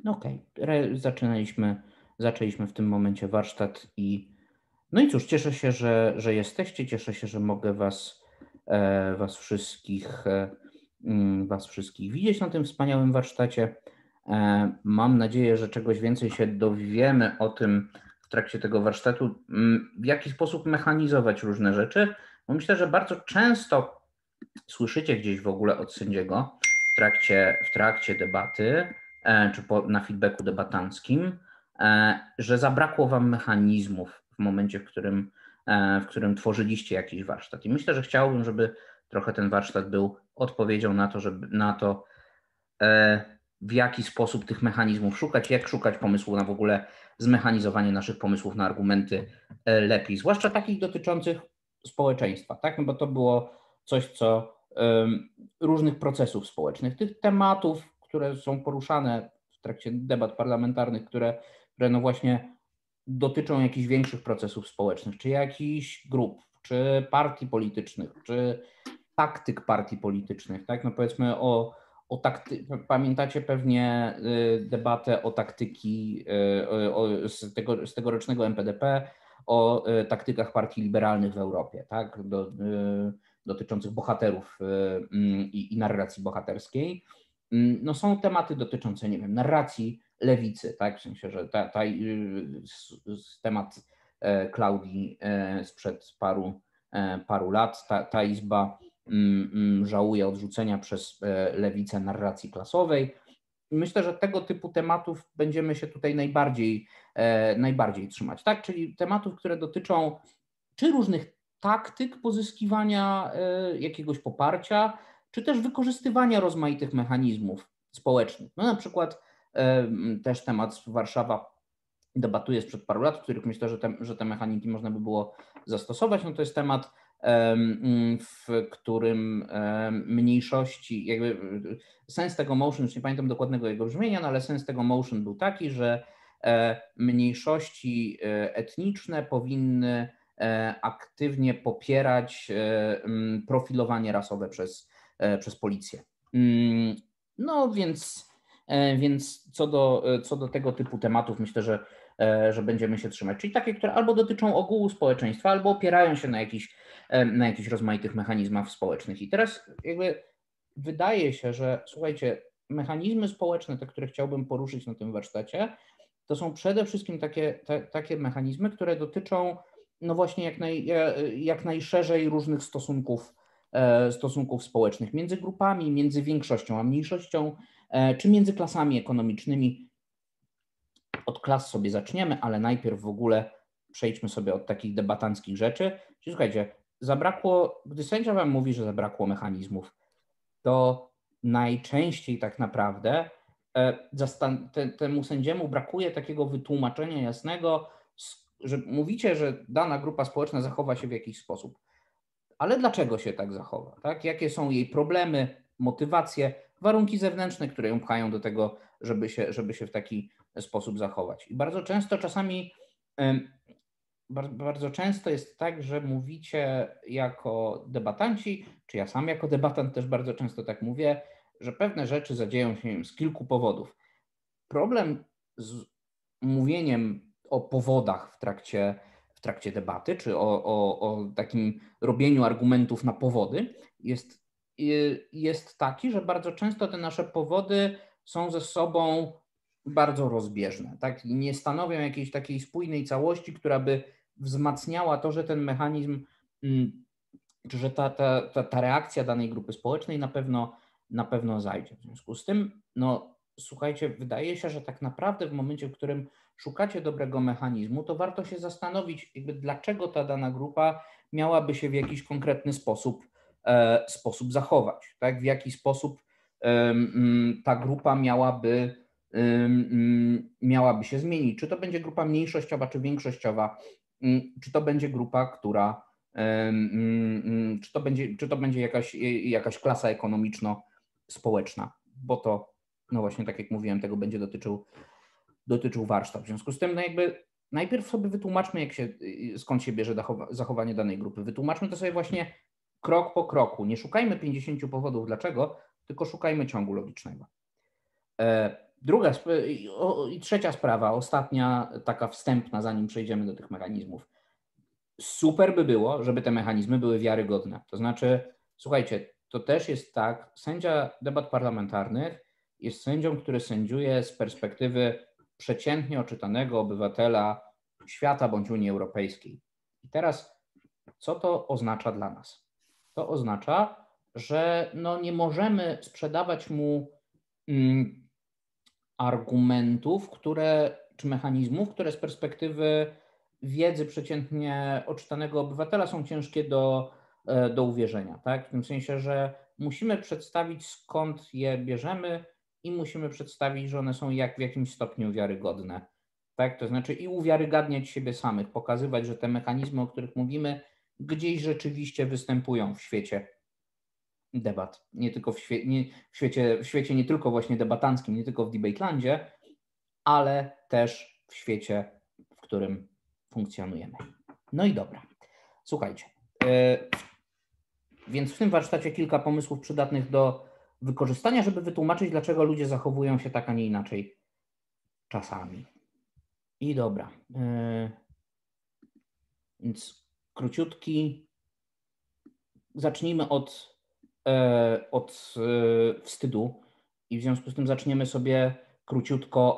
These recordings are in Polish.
Okej, zaczęliśmy w tym momencie warsztat no i cóż, cieszę się, że jesteście, cieszę się, że mogę was wszystkich widzieć na tym wspaniałym warsztacie. Mam nadzieję, że czegoś więcej się dowiemy o tym w trakcie tego warsztatu, w jaki sposób mechanizować różne rzeczy, bo myślę, że bardzo często słyszycie gdzieś w ogóle od sędziego w trakcie debaty, czy na feedbacku debatanckim, że zabrakło wam mechanizmów w momencie, w którym tworzyliście jakiś warsztat. I myślę, że chciałbym, żeby trochę ten warsztat był odpowiedzią na to, w jaki sposób tych mechanizmów szukać, jak szukać pomysłu na w ogóle zmechanizowanie naszych pomysłów na argumenty lepiej, zwłaszcza takich dotyczących społeczeństwa, tak? No bo to było coś, co różnych procesów społecznych, tych tematów, które są poruszane w trakcie debat parlamentarnych, które no właśnie dotyczą jakichś większych procesów społecznych, czy jakichś grup, czy partii politycznych, czy taktyk partii politycznych, tak? No powiedzmy pamiętacie pewnie debatę o taktyki z tegorocznego MPDP, o taktykach partii liberalnych w Europie, tak? Dotyczących bohaterów i narracji bohaterskiej. No są tematy dotyczące, nie wiem, narracji lewicy, tak? W sensie, że temat Klaudii sprzed paru lat, ta izba żałuje odrzucenia przez lewicę narracji klasowej. Myślę, że tego typu tematów będziemy się tutaj najbardziej trzymać, tak? Czyli tematów, które dotyczą czy różnych taktyk pozyskiwania jakiegoś poparcia, czy też wykorzystywania rozmaitych mechanizmów społecznych. No na przykład też temat Warszawa debatuje sprzed paru lat, w których myślę, że te mechaniki można by było zastosować. No to jest temat, w którym mniejszości, jakby sens tego motion, już nie pamiętam dokładnego jego brzmienia, no ale sens tego motion był taki, że mniejszości etniczne powinny aktywnie popierać profilowanie rasowe przez policję. No więc co do tego typu tematów myślę, że będziemy się trzymać. Czyli takie, które albo dotyczą ogółu społeczeństwa, albo opierają się na jakichś rozmaitych mechanizmach społecznych. I teraz jakby wydaje się, że słuchajcie, mechanizmy społeczne, te, które chciałbym poruszyć na tym warsztacie, to są przede wszystkim takie mechanizmy, które dotyczą no właśnie jak najszerzej różnych stosunków społecznych między grupami, między większością a mniejszością, czy między klasami ekonomicznymi. Od klas sobie zaczniemy, ale najpierw w ogóle przejdźmy sobie od takich debatanckich rzeczy. Czyli słuchajcie, gdy sędzia wam mówi, że zabrakło mechanizmów, to najczęściej tak naprawdę temu sędziemu brakuje takiego wytłumaczenia jasnego, że mówicie, że dana grupa społeczna zachowa się w jakiś sposób. Ale dlaczego się tak zachowa? Tak? Jakie są jej problemy, motywacje, warunki zewnętrzne, które ją pchają do tego, żeby się w taki sposób zachować. I bardzo często jest tak, że mówicie jako debatanci, czy ja sam jako debatant też bardzo często tak mówię, że pewne rzeczy zadzieją się z kilku powodów. Problem z mówieniem o powodach w trakcie debaty, czy o takim robieniu argumentów na powody, jest taki, że bardzo często te nasze powody są ze sobą bardzo rozbieżne, tak? I nie stanowią jakiejś takiej spójnej całości, która by wzmacniała to, że ten mechanizm, czy że ta reakcja danej grupy społecznej na pewno zajdzie. W związku z tym, no słuchajcie, wydaje się, że tak naprawdę w momencie, w którym szukacie dobrego mechanizmu, to warto się zastanowić, jakby dlaczego ta dana grupa miałaby się w jakiś konkretny sposób zachować, tak? W jaki sposób ta grupa miałaby się zmienić. Czy to będzie grupa mniejszościowa, czy większościowa, czy to będzie grupa, czy to będzie jakaś klasa ekonomiczno-społeczna, bo to, no właśnie tak jak mówiłem, tego będzie dotyczył warsztat. W związku z tym, no jakby najpierw sobie wytłumaczmy, skąd się bierze zachowanie danej grupy. Wytłumaczmy to sobie właśnie krok po kroku. Nie szukajmy 50 powodów dlaczego, tylko szukajmy ciągu logicznego. I trzecia sprawa, ostatnia, taka wstępna, zanim przejdziemy do tych mechanizmów. Super by było, żeby te mechanizmy były wiarygodne. To znaczy, słuchajcie, to też jest tak, sędzia debat parlamentarnych jest sędzią, który sędziuje z perspektywy przeciętnie oczytanego obywatela świata bądź Unii Europejskiej. I teraz, co to oznacza dla nas? To oznacza, że nie możemy sprzedawać mu argumentów, czy mechanizmów, które z perspektywy wiedzy przeciętnie odczytanego obywatela są ciężkie do uwierzenia. Tak? W tym sensie, że musimy przedstawić, skąd je bierzemy i musimy przedstawić, że one są w jakimś stopniu wiarygodne. Tak? To znaczy i uwiarygadniać siebie samych, pokazywać, że te mechanizmy, o których mówimy, gdzieś rzeczywiście występują w świecie debat, nie tylko w świecie nie tylko właśnie debatanckim, nie tylko w Debatelandzie, ale też w świecie, w którym funkcjonujemy. No i dobra, słuchajcie, więc w tym warsztacie kilka pomysłów przydatnych do wykorzystania, żeby wytłumaczyć, dlaczego ludzie zachowują się tak, a nie inaczej czasami. I dobra, więc króciutki, zacznijmy od wstydu i w związku z tym zaczniemy sobie króciutko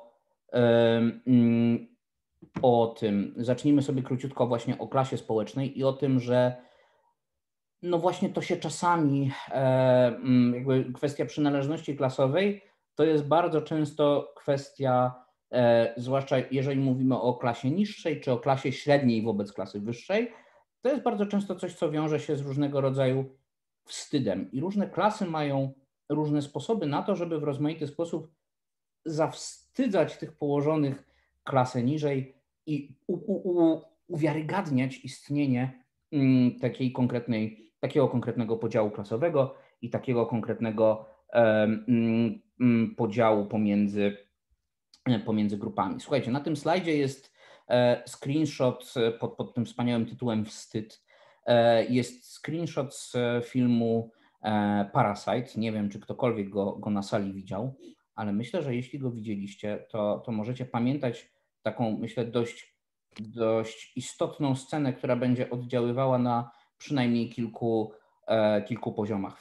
zacznijmy sobie króciutko właśnie o klasie społecznej i o tym, że właśnie to się czasami, jakby kwestia przynależności klasowej, to jest bardzo często kwestia, zwłaszcza jeżeli mówimy o klasie niższej czy o klasie średniej wobec klasy wyższej, to jest bardzo często coś, co wiąże się z różnego rodzaju wstydem. I różne klasy mają różne sposoby na to, żeby w rozmaity sposób zawstydzać tych położonych klasę niżej i uwiarygadniać istnienie takiego konkretnego podziału klasowego i takiego konkretnego podziału pomiędzy grupami. Słuchajcie, na tym slajdzie jest screenshot pod tym wspaniałym tytułem Wstyd. Jest screenshot z filmu Parasite. Nie wiem, czy ktokolwiek go na sali widział, ale myślę, że jeśli go widzieliście, to możecie pamiętać taką, myślę, dość istotną scenę, która będzie oddziaływała na przynajmniej kilku poziomach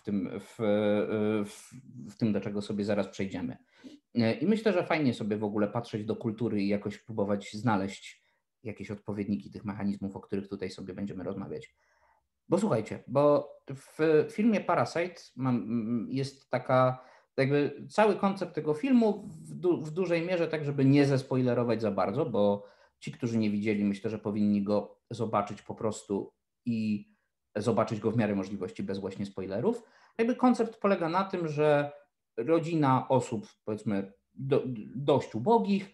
w tym, do czego sobie zaraz przejdziemy. I myślę, że fajnie sobie w ogóle patrzeć do kultury i jakoś próbować znaleźć jakieś odpowiedniki tych mechanizmów, o których tutaj sobie będziemy rozmawiać. Bo słuchajcie, bo w filmie Parasite jest taka, jakby cały koncept tego filmu w dużej mierze, tak żeby nie zespoilerować za bardzo, bo ci, którzy nie widzieli, myślę, że powinni go zobaczyć po prostu i zobaczyć go w miarę możliwości bez właśnie spoilerów. Jakby koncept polega na tym, że rodzina osób, powiedzmy, dość ubogich,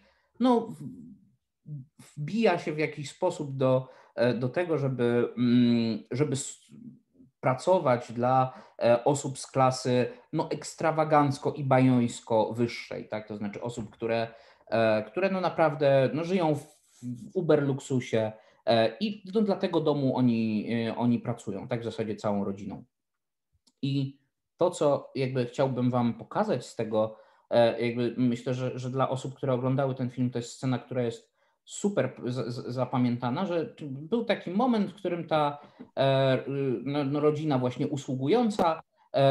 wbija się w jakiś sposób do tego, żeby pracować dla osób z klasy ekstrawagancko i bajońsko wyższej, tak? To znaczy osób, które naprawdę żyją w uber luksusie i dla tego domu oni pracują, tak w zasadzie całą rodziną. I to, co jakby chciałbym wam pokazać z tego, jakby myślę, że dla osób, które oglądały ten film, to jest scena, która jest super zapamiętana, że był taki moment, w którym ta rodzina właśnie usługująca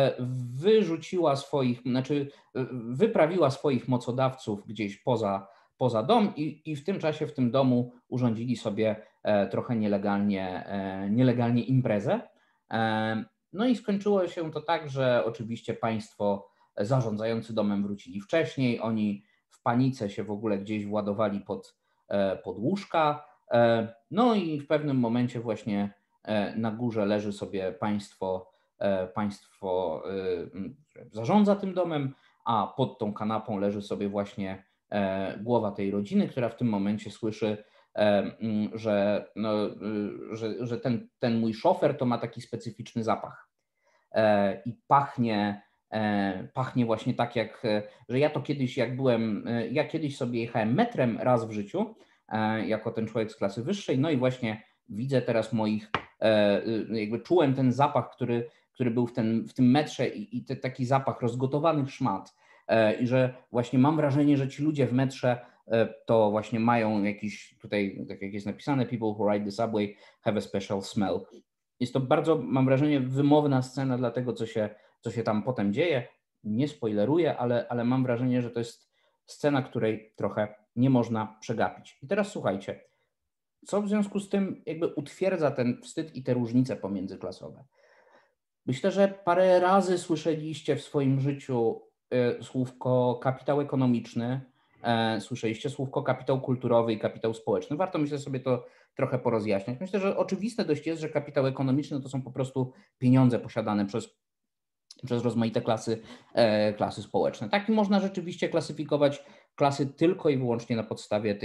wyprawiła swoich mocodawców gdzieś poza dom i w tym czasie w tym domu urządzili sobie trochę nielegalnie imprezę. No i skończyło się to tak, że oczywiście państwo zarządzający domem wrócili wcześniej, oni w panice się w ogóle gdzieś władowali pod łóżka, no i w pewnym momencie właśnie na górze leży sobie państwo, które zarządza tym domem, a pod tą kanapą leży sobie właśnie głowa tej rodziny, która w tym momencie słyszy, że ten mój szofer to ma taki specyficzny zapach i pachnie właśnie tak jak, że ja kiedyś sobie jechałem metrem raz w życiu, jako ten człowiek z klasy wyższej, no i właśnie widzę teraz jakby czułem ten zapach, który był w tym metrze i taki zapach rozgotowanych szmat, I że właśnie mam wrażenie, że ci ludzie w metrze to właśnie mają jakiś tutaj, tak jak jest napisane, people who ride the subway have a special smell. Jest to bardzo, mam wrażenie, wymowna scena dla tego, co się tam potem dzieje. Nie spoileruję, ale mam wrażenie, że to jest scena, której trochę nie można przegapić. I teraz słuchajcie, co w związku z tym jakby utwierdza ten wstyd i te różnice pomiędzyklasowe? Myślę, że parę razy słyszeliście w swoim życiu słówko kapitał ekonomiczny, słyszeliście słówko kapitał kulturowy i kapitał społeczny. Warto, myślę, sobie to trochę porozjaśniać. Myślę, że oczywiste dość jest, że kapitał ekonomiczny to są po prostu pieniądze posiadane przez rozmaite klasy społeczne. Tak można rzeczywiście klasyfikować klasy tylko i wyłącznie na podstawie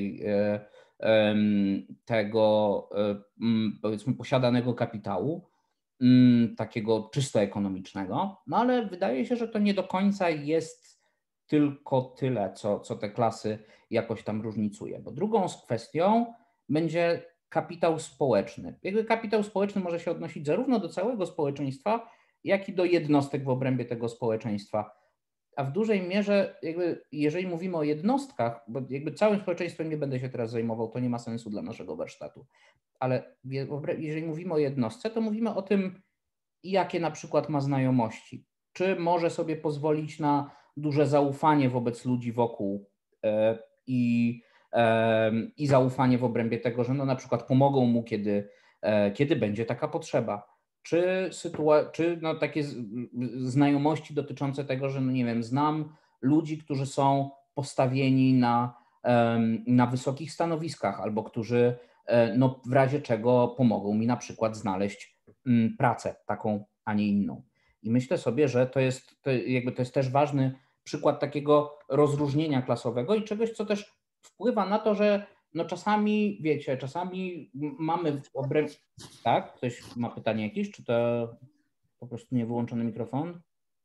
tego powiedzmy posiadanego kapitału, takiego czysto ekonomicznego, no ale wydaje się, że to nie do końca jest tylko tyle, co te klasy jakoś tam różnicuje, bo drugą kwestią będzie kapitał społeczny. Jakby kapitał społeczny może się odnosić zarówno do całego społeczeństwa, jak i do jednostek w obrębie tego społeczeństwa. A w dużej mierze, jakby jeżeli mówimy o jednostkach, bo jakby całym społeczeństwem nie będę się teraz zajmował, to nie ma sensu dla naszego warsztatu, ale jeżeli mówimy o jednostce, to mówimy o tym, jakie na przykład ma znajomości. Czy może sobie pozwolić na duże zaufanie wobec ludzi wokół i zaufanie w tego, że no na przykład pomogą mu, kiedy będzie taka potrzeba. Czy no takie znajomości dotyczące tego, że no nie wiem, znam ludzi, którzy są postawieni na wysokich stanowiskach albo którzy no w razie czego pomogą mi na przykład znaleźć pracę taką, a nie inną. I myślę sobie, że to jest też ważny przykład takiego rozróżnienia klasowego i czegoś, co też wpływa na to, że no czasami, wiecie, czasami mamy w obrębie... Tak? Ktoś ma pytanie jakieś? Czy to po prostu nie wyłączony mikrofon?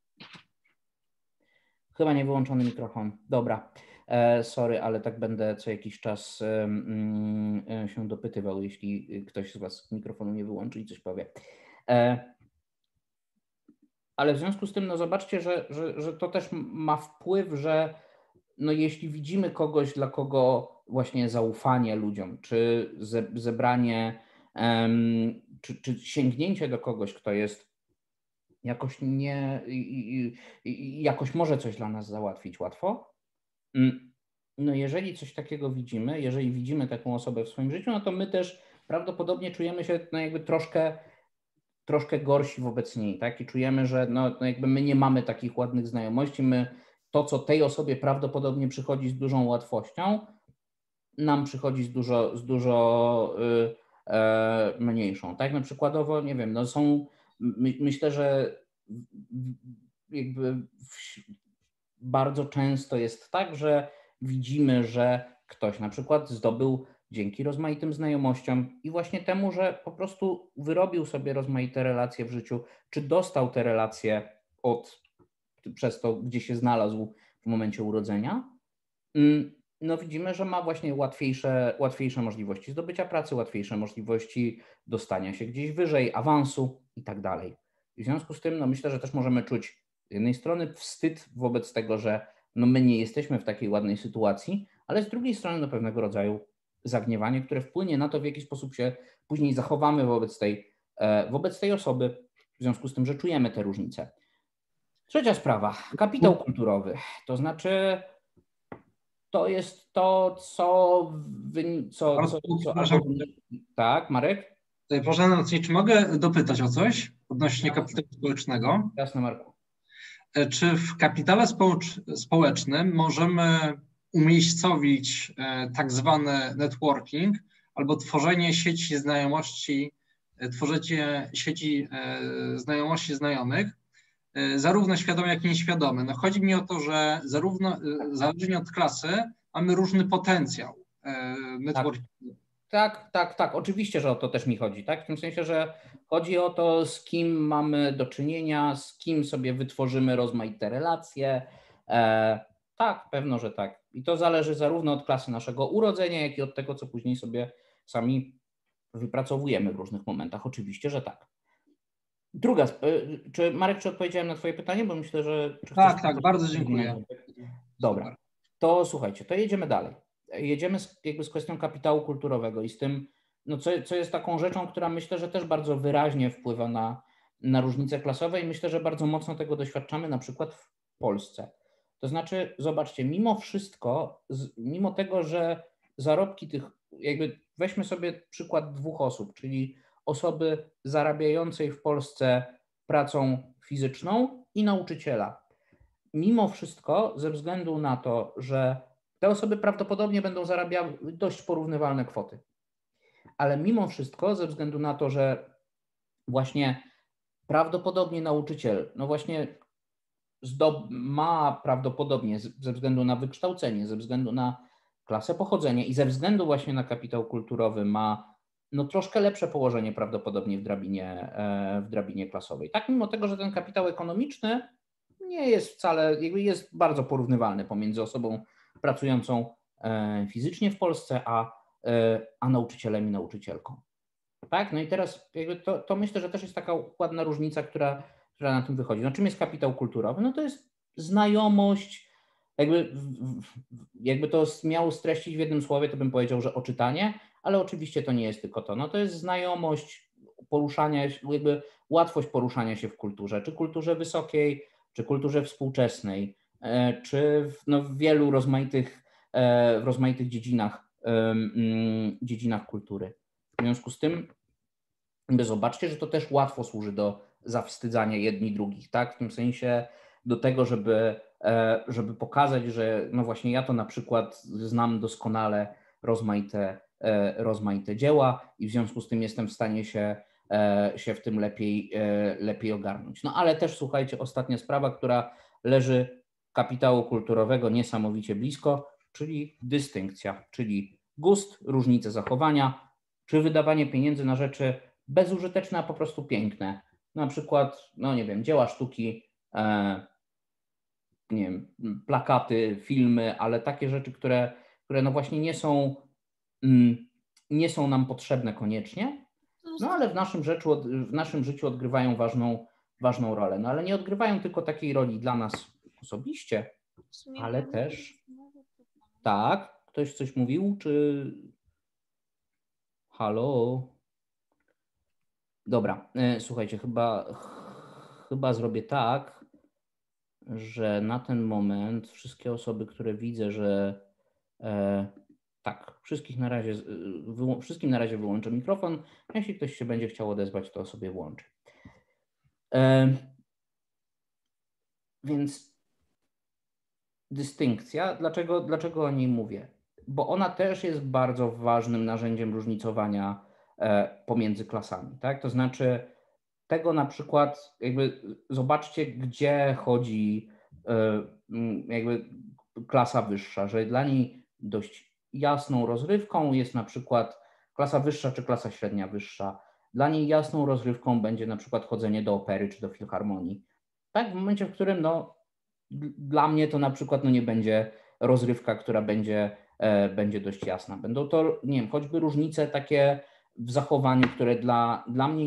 Chyba nie wyłączony mikrofon. Dobra. Sorry, ale tak będę co jakiś czas się dopytywał, jeśli ktoś z Was mikrofonu nie wyłączy i coś powie. Ale w związku z tym, no zobaczcie, że to też ma wpływ, że no jeśli widzimy kogoś, dla kogo właśnie zaufanie ludziom, czy zebranie, czy sięgnięcie do kogoś, kto jest jakoś jakoś może coś dla nas załatwić łatwo. No jeżeli coś takiego widzimy, jeżeli widzimy taką osobę w swoim życiu, no to my też prawdopodobnie czujemy się no jakby troszkę gorsi wobec niej, tak? I czujemy, że no jakby my nie mamy takich ładnych znajomości, to, co tej osobie prawdopodobnie przychodzi z dużą łatwością, nam przychodzi z dużo mniejszą. Tak, no przykładowo, nie wiem, no myślę, że jakby bardzo często jest tak, że widzimy, że ktoś na przykład zdobył dzięki rozmaitym znajomościom i właśnie temu, że po prostu wyrobił sobie rozmaite relacje w życiu, czy dostał te relacje przez to, gdzie się znalazł w momencie urodzenia, no widzimy, że ma właśnie łatwiejsze możliwości zdobycia pracy, łatwiejsze możliwości dostania się gdzieś wyżej, awansu i tak dalej. W związku z tym no myślę, że też możemy czuć z jednej strony wstyd wobec tego, że no my nie jesteśmy w takiej ładnej sytuacji, ale z drugiej strony no pewnego rodzaju zagniewanie, które wpłynie na to, w jaki sposób się później zachowamy wobec tej osoby, w związku z tym, że czujemy te różnice. Trzecia sprawa, kapitał kulturowy, to znaczy to jest to, Tak, Marek? Proszę nocnie, czy mogę dopytać o coś odnośnie kapitału społecznego? Jasne, Marku. Czy w kapitale społecznym możemy umiejscowić tak zwany networking albo tworzenie sieci znajomości, tworzenie sieci znajomości znajomych, zarówno świadome, jak i nieświadome? No chodzi mi o to, że zarówno zależnie od klasy mamy różny potencjał networkingu. Tak. Oczywiście, że o to też mi chodzi, tak? W tym sensie, że chodzi o to, z kim mamy do czynienia, z kim sobie wytworzymy rozmaite relacje. Tak, pewno, że tak. I to zależy zarówno od klasy naszego urodzenia, jak i od tego, co później sobie sami wypracowujemy w różnych momentach. Oczywiście, że tak. Marek, czy odpowiedziałem na twoje pytanie? Bo myślę, że czy chcesz Tak, bardzo dziękuję. Dobra, Super. to słuchajcie, to jedziemy dalej. Jedziemy z kwestią kapitału kulturowego i z tym, no co jest taką rzeczą, która myślę, że też bardzo wyraźnie wpływa na różnice klasowe i myślę, że bardzo mocno tego doświadczamy na przykład w Polsce. To znaczy, zobaczcie, mimo wszystko, mimo tego, że zarobki tych, weźmy sobie przykład 2 osób, czyli osoby zarabiającej w Polsce pracą fizyczną i nauczyciela. Mimo wszystko, ze względu na to, że te osoby prawdopodobnie będą zarabiały dość porównywalne kwoty, ale mimo wszystko, ze względu na to, że właśnie prawdopodobnie nauczyciel, no właśnie ma prawdopodobnie ze względu na wykształcenie, ze względu na klasę pochodzenia i ze względu właśnie na kapitał kulturowy ma no troszkę lepsze położenie prawdopodobnie w drabinie klasowej. Tak, mimo tego, że ten kapitał ekonomiczny nie jest wcale, jest bardzo porównywalny pomiędzy osobą pracującą fizycznie w Polsce, a nauczycielem i nauczycielką. Tak, no i teraz to myślę, że też jest taka ładna różnica, która na tym wychodzi. No czym jest kapitał kulturowy? No to jest znajomość, jakby to miało streścić w jednym słowie, to bym powiedział, że oczytanie, ale oczywiście to nie jest tylko to. No to jest znajomość poruszania się, łatwość poruszania się w kulturze, czy kulturze wysokiej, czy kulturze współczesnej, czy w wielu rozmaitych dziedzinach kultury. W związku z tym zobaczcie, że to też łatwo służy do zawstydzania jedni drugich, tak? W tym sensie do tego, żeby pokazać, że no właśnie ja to na przykład znam doskonale rozmaite dzieła i w związku z tym jestem w stanie się w tym lepiej ogarnąć. No ale też słuchajcie, ostatnia sprawa, która leży kapitału kulturowego niesamowicie blisko, czyli dystynkcja, czyli gust, różnice zachowania, czy wydawanie pieniędzy na rzeczy bezużyteczne, a po prostu piękne. Na przykład, no nie wiem, dzieła sztuki, nie wiem, plakaty, filmy, ale takie rzeczy, które no właśnie nie są nam potrzebne koniecznie, no ale w naszym życiu odgrywają ważną rolę. No ale nie odgrywają tylko takiej roli dla nas osobiście, ale też... Tak, ktoś coś mówił, czy... Halo? Dobra, słuchajcie, chyba zrobię tak, że na ten moment wszystkie osoby, które widzę, że tak, wszystkim na razie wyłączę mikrofon. Jeśli ktoś się będzie chciał odezwać, to sobie włączy. Więc dystynkcja, dlaczego o niej mówię? Bo ona też jest bardzo ważnym narzędziem różnicowania pomiędzy klasami, tak? To znaczy tego na przykład zobaczcie, gdzie chodzi klasa wyższa, że dla niej dość jasną rozrywką jest na przykład klasa wyższa czy klasa średnia wyższa. Dla niej jasną rozrywką będzie na przykład chodzenie do opery czy do filharmonii. Tak, w momencie, w którym dla mnie to na przykład nie będzie rozrywka, która będzie dość jasna. Będą to, nie wiem, choćby różnice takie w zachowaniu, które dla mnie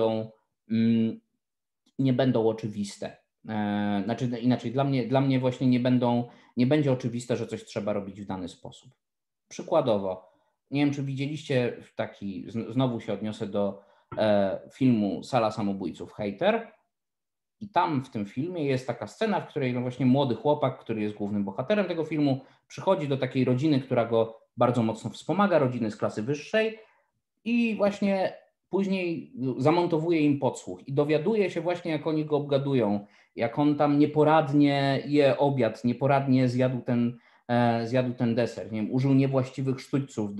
nie będą oczywiste. Znaczy inaczej, dla mnie właśnie nie będzie oczywiste, że coś trzeba robić w dany sposób. Przykładowo, nie wiem, czy widzieliście znowu się odniosę do filmu Sala samobójców Hater. I tam w tym filmie jest taka scena, w której właśnie młody chłopak, który jest głównym bohaterem tego filmu, przychodzi do takiej rodziny, która go bardzo mocno wspomaga, rodziny z klasy wyższej i właśnie później zamontowuje im podsłuch i dowiaduje się właśnie, jak oni go obgadują, jak on tam nieporadnie je obiad, nieporadnie zjadł ten deser, nie wiem, użył niewłaściwych sztućców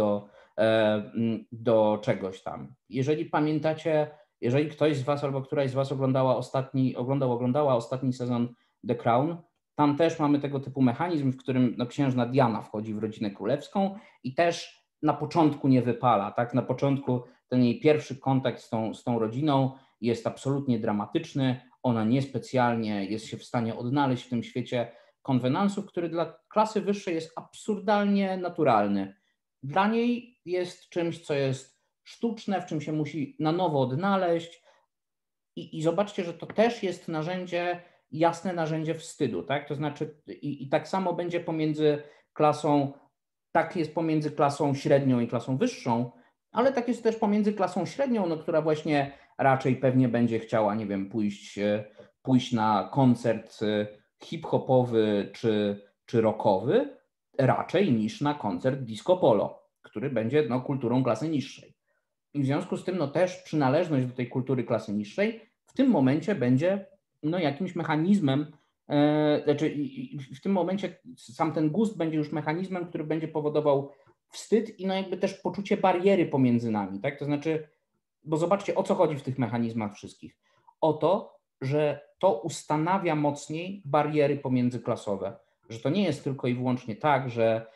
do czegoś tam. Jeżeli pamiętacie, jeżeli ktoś z Was albo któraś z Was oglądała ostatni sezon The Crown, tam też mamy tego typu mechanizm, w którym księżna Diana wchodzi w rodzinę królewską i też na początku nie wypala, tak? Na początku ten jej pierwszy kontakt z tą rodziną jest absolutnie dramatyczny. Ona niespecjalnie jest się w stanie odnaleźć w tym świecie konwenansów, który dla klasy wyższej jest absurdalnie naturalny. Dla niej jest czymś, co jest sztuczne, w czym się musi na nowo odnaleźć. I zobaczcie, że to też jest narzędzie, jasne narzędzie wstydu, tak? To znaczy i tak samo będzie pomiędzy klasą, tak jest pomiędzy klasą średnią i klasą wyższą, ale tak jest też pomiędzy klasą średnią, no, która właśnie raczej pewnie będzie chciała, nie wiem, pójść na koncert hip-hopowy czy rockowy, raczej niż na koncert disco polo, który będzie no, kulturą klasy niższej. I w związku z tym no, też przynależność do tej kultury klasy niższej w tym momencie będzie no, jakimś mechanizmem, znaczy w tym momencie sam ten gust będzie już mechanizmem, który będzie powodował wstyd i no jakby też poczucie bariery pomiędzy nami, tak? To znaczy, bo zobaczcie, o co chodzi w tych mechanizmach wszystkich. O to, że to ustanawia mocniej bariery pomiędzyklasowe, że to nie jest tylko i wyłącznie tak,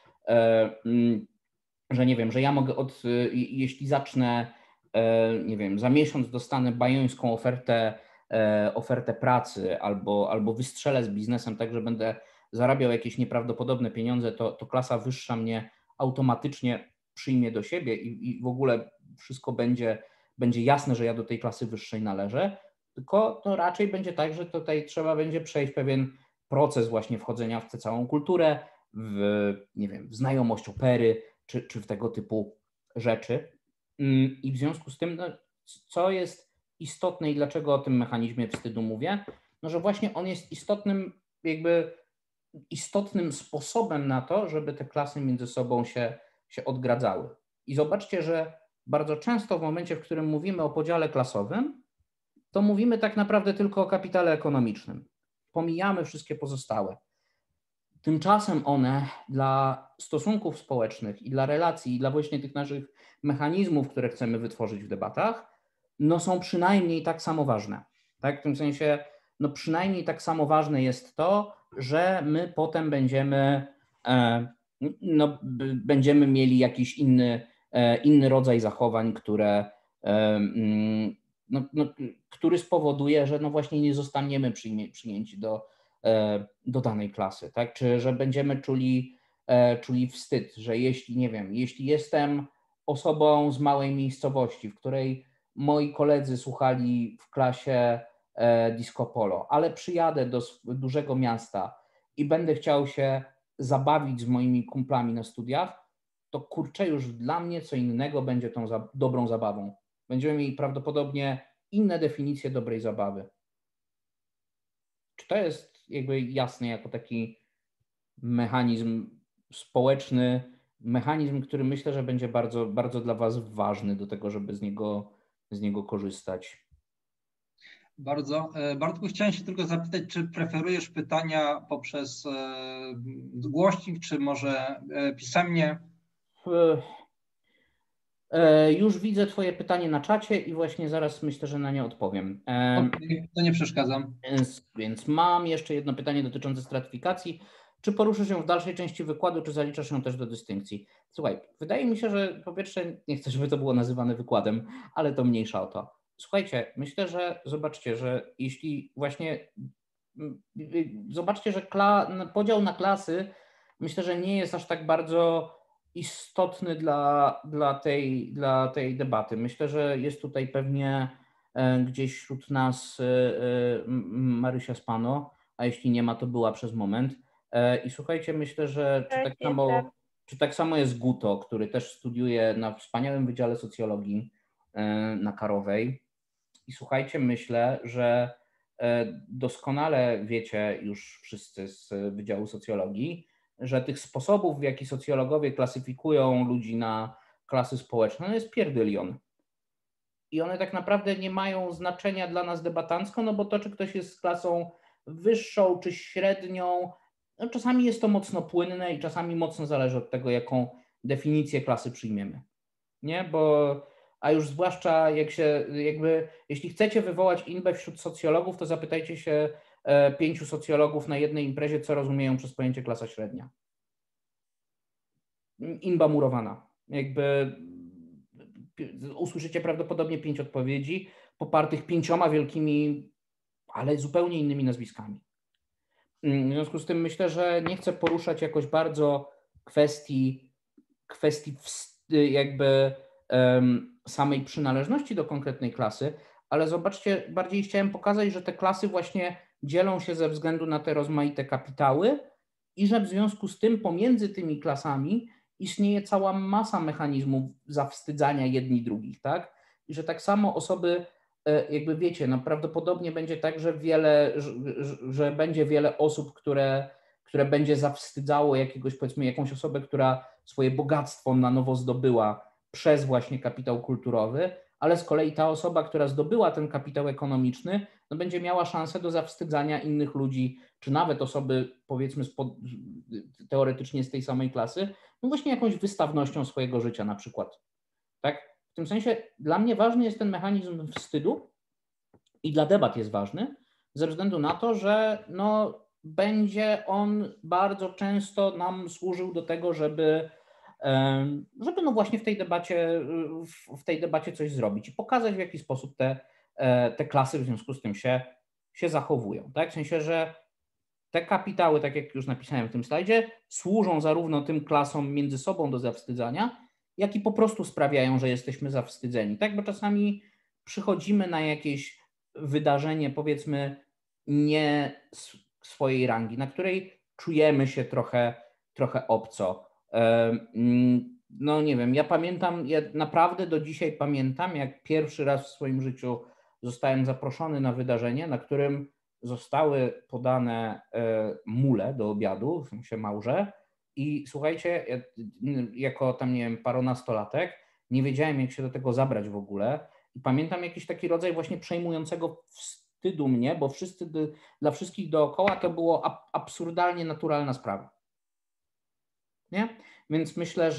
że nie wiem, że ja mogę jeśli zacznę, nie wiem, za miesiąc dostanę bajońską ofertę pracy albo wystrzelę z biznesem tak, że będę zarabiał jakieś nieprawdopodobne pieniądze, to klasa wyższa mnie automatycznie przyjmie do siebie i w ogóle wszystko będzie jasne, że ja do tej klasy wyższej należę, tylko to raczej będzie tak, że tutaj trzeba będzie przejść pewien proces właśnie wchodzenia w tę całą kulturę, nie wiem, w znajomość opery, czy w tego typu rzeczy. I w związku z tym, no, co jest istotne i dlaczego o tym mechanizmie wstydu mówię, no, że właśnie on jest istotnym sposobem na to, żeby te klasy między sobą się odgradzały. I zobaczcie, że bardzo często w momencie, w którym mówimy o podziale klasowym, to mówimy tak naprawdę tylko o kapitale ekonomicznym. Pomijamy wszystkie pozostałe. Tymczasem one dla stosunków społecznych i dla relacji, i dla właśnie tych naszych mechanizmów, które chcemy wytworzyć w debatach, no są przynajmniej tak samo ważne. Tak? W tym sensie, no przynajmniej tak samo ważne jest to, że my potem będziemy mieli jakiś inny rodzaj zachowań, który spowoduje, że no właśnie nie zostaniemy przyjęci do danej klasy, tak? Czy że będziemy czuli wstyd, że jeśli, nie wiem, jeśli jestem osobą z małej miejscowości, w której moi koledzy słuchali w klasie disco polo, ale przyjadę do dużego miasta i będę chciał się zabawić z moimi kumplami na studiach, to kurczę, już dla mnie co innego będzie tą dobrą zabawą. Będziemy mieli prawdopodobnie inne definicje dobrej zabawy. Czy to jest jakby jasny jako taki mechanizm społeczny, mechanizm, który myślę, że będzie bardzo, bardzo dla Was ważny do tego, żeby z niego korzystać. Bardzo. Bartku, chciałem się tylko zapytać, czy preferujesz pytania poprzez głośnik, czy może pisemnie? Już widzę Twoje pytanie na czacie i właśnie zaraz myślę, że na nie odpowiem. Okay, to nie przeszkadzam. Więc mam jeszcze jedno pytanie dotyczące stratyfikacji. Czy poruszysz ją w dalszej części wykładu, czy zaliczasz ją też do dystynkcji? Słuchaj, wydaje mi się, że po pierwsze nie chcę, żeby to było nazywane wykładem, ale to mniejsza o to. Słuchajcie, myślę, że zobaczcie, że jeśli właśnie zobaczcie, że podział na klasy myślę, że nie jest aż tak bardzo istotny dla tej debaty. Myślę, że jest tutaj pewnie gdzieś wśród nas Marysia Spano, a jeśli nie ma, to była przez moment. I słuchajcie, myślę, że czy tak samo jest Guto, który też studiuje na wspaniałym Wydziale Socjologii na Karowej. I słuchajcie, myślę, że doskonale wiecie już wszyscy z Wydziału Socjologii, że tych sposobów, w jaki socjologowie klasyfikują ludzi na klasy społeczne, jest pierdylion. I one tak naprawdę nie mają znaczenia dla nas debatancko, no bo to, czy ktoś jest z klasą wyższą czy średnią, no czasami jest to mocno płynne i czasami mocno zależy od tego, jaką definicję klasy przyjmiemy. Nie? A już zwłaszcza jeśli chcecie wywołać inbę wśród socjologów, to zapytajcie się 5 socjologów na jednej imprezie, co rozumieją przez pojęcie klasa średnia. Inba murowana. Usłyszycie prawdopodobnie 5 odpowiedzi popartych 5 wielkimi, ale zupełnie innymi nazwiskami. W związku z tym myślę, że nie chcę poruszać jakoś bardzo kwestii jakby samej przynależności do konkretnej klasy, ale zobaczcie, bardziej chciałem pokazać, że te klasy właśnie dzielą się ze względu na te rozmaite kapitały i że w związku z tym pomiędzy tymi klasami istnieje cała masa mechanizmów zawstydzania jedni drugich, tak? I że tak samo osoby, jakby wiecie, no prawdopodobnie będzie tak, że będzie wiele osób, które będzie zawstydzało jakiegoś, powiedzmy, jakąś osobę, która swoje bogactwo na nowo zdobyła przez właśnie kapitał kulturowy, ale z kolei ta osoba, która zdobyła ten kapitał ekonomiczny, no będzie miała szansę do zawstydzania innych ludzi, czy nawet osoby, powiedzmy, teoretycznie z tej samej klasy, no właśnie jakąś wystawnością swojego życia na przykład. Tak? W tym sensie dla mnie ważny jest ten mechanizm wstydu i dla debat jest ważny, ze względu na to, że no, będzie on bardzo często nam służył do tego, żeby no właśnie w tej debacie coś zrobić i pokazać, w jaki sposób te klasy w związku z tym się zachowują. Tak? W sensie, że te kapitały, tak jak już napisałem w tym slajdzie, służą zarówno tym klasom między sobą do zawstydzania, jak i po prostu sprawiają, że jesteśmy zawstydzeni. Tak? Bo czasami przychodzimy na jakieś wydarzenie, powiedzmy, nie swojej rangi, na której czujemy się trochę obco. No nie wiem, ja naprawdę do dzisiaj pamiętam, jak pierwszy raz w swoim życiu zostałem zaproszony na wydarzenie, na którym zostały podane mule do obiadu, w sensie małże, i słuchajcie, jako tam, nie wiem, paronastolatek, nie wiedziałem, jak się do tego zabrać w ogóle i pamiętam jakiś taki rodzaj właśnie przejmującego wstydu mnie, bo dla wszystkich dookoła to było absurdalnie naturalna sprawa. Nie? Więc myślę,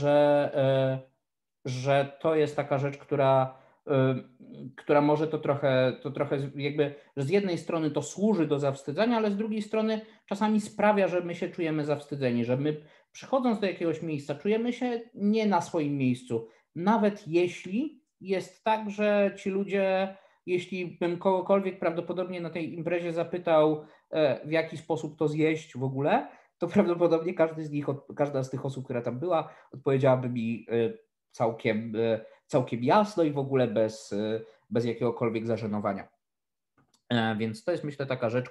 że to jest taka rzecz, która może to trochę jakby, że z jednej strony to służy do zawstydzania, ale z drugiej strony czasami sprawia, że my się czujemy zawstydzeni, że my przychodząc do jakiegoś miejsca czujemy się nie na swoim miejscu. Nawet jeśli jest tak, że ci ludzie, jeśli bym kogokolwiek prawdopodobnie na tej imprezie zapytał, w jaki sposób to zjeść w ogóle, to prawdopodobnie każda z tych osób, która tam była, odpowiedziałaby mi całkiem jasno i w ogóle bez jakiegokolwiek zażenowania. Więc to jest, myślę, taka rzecz,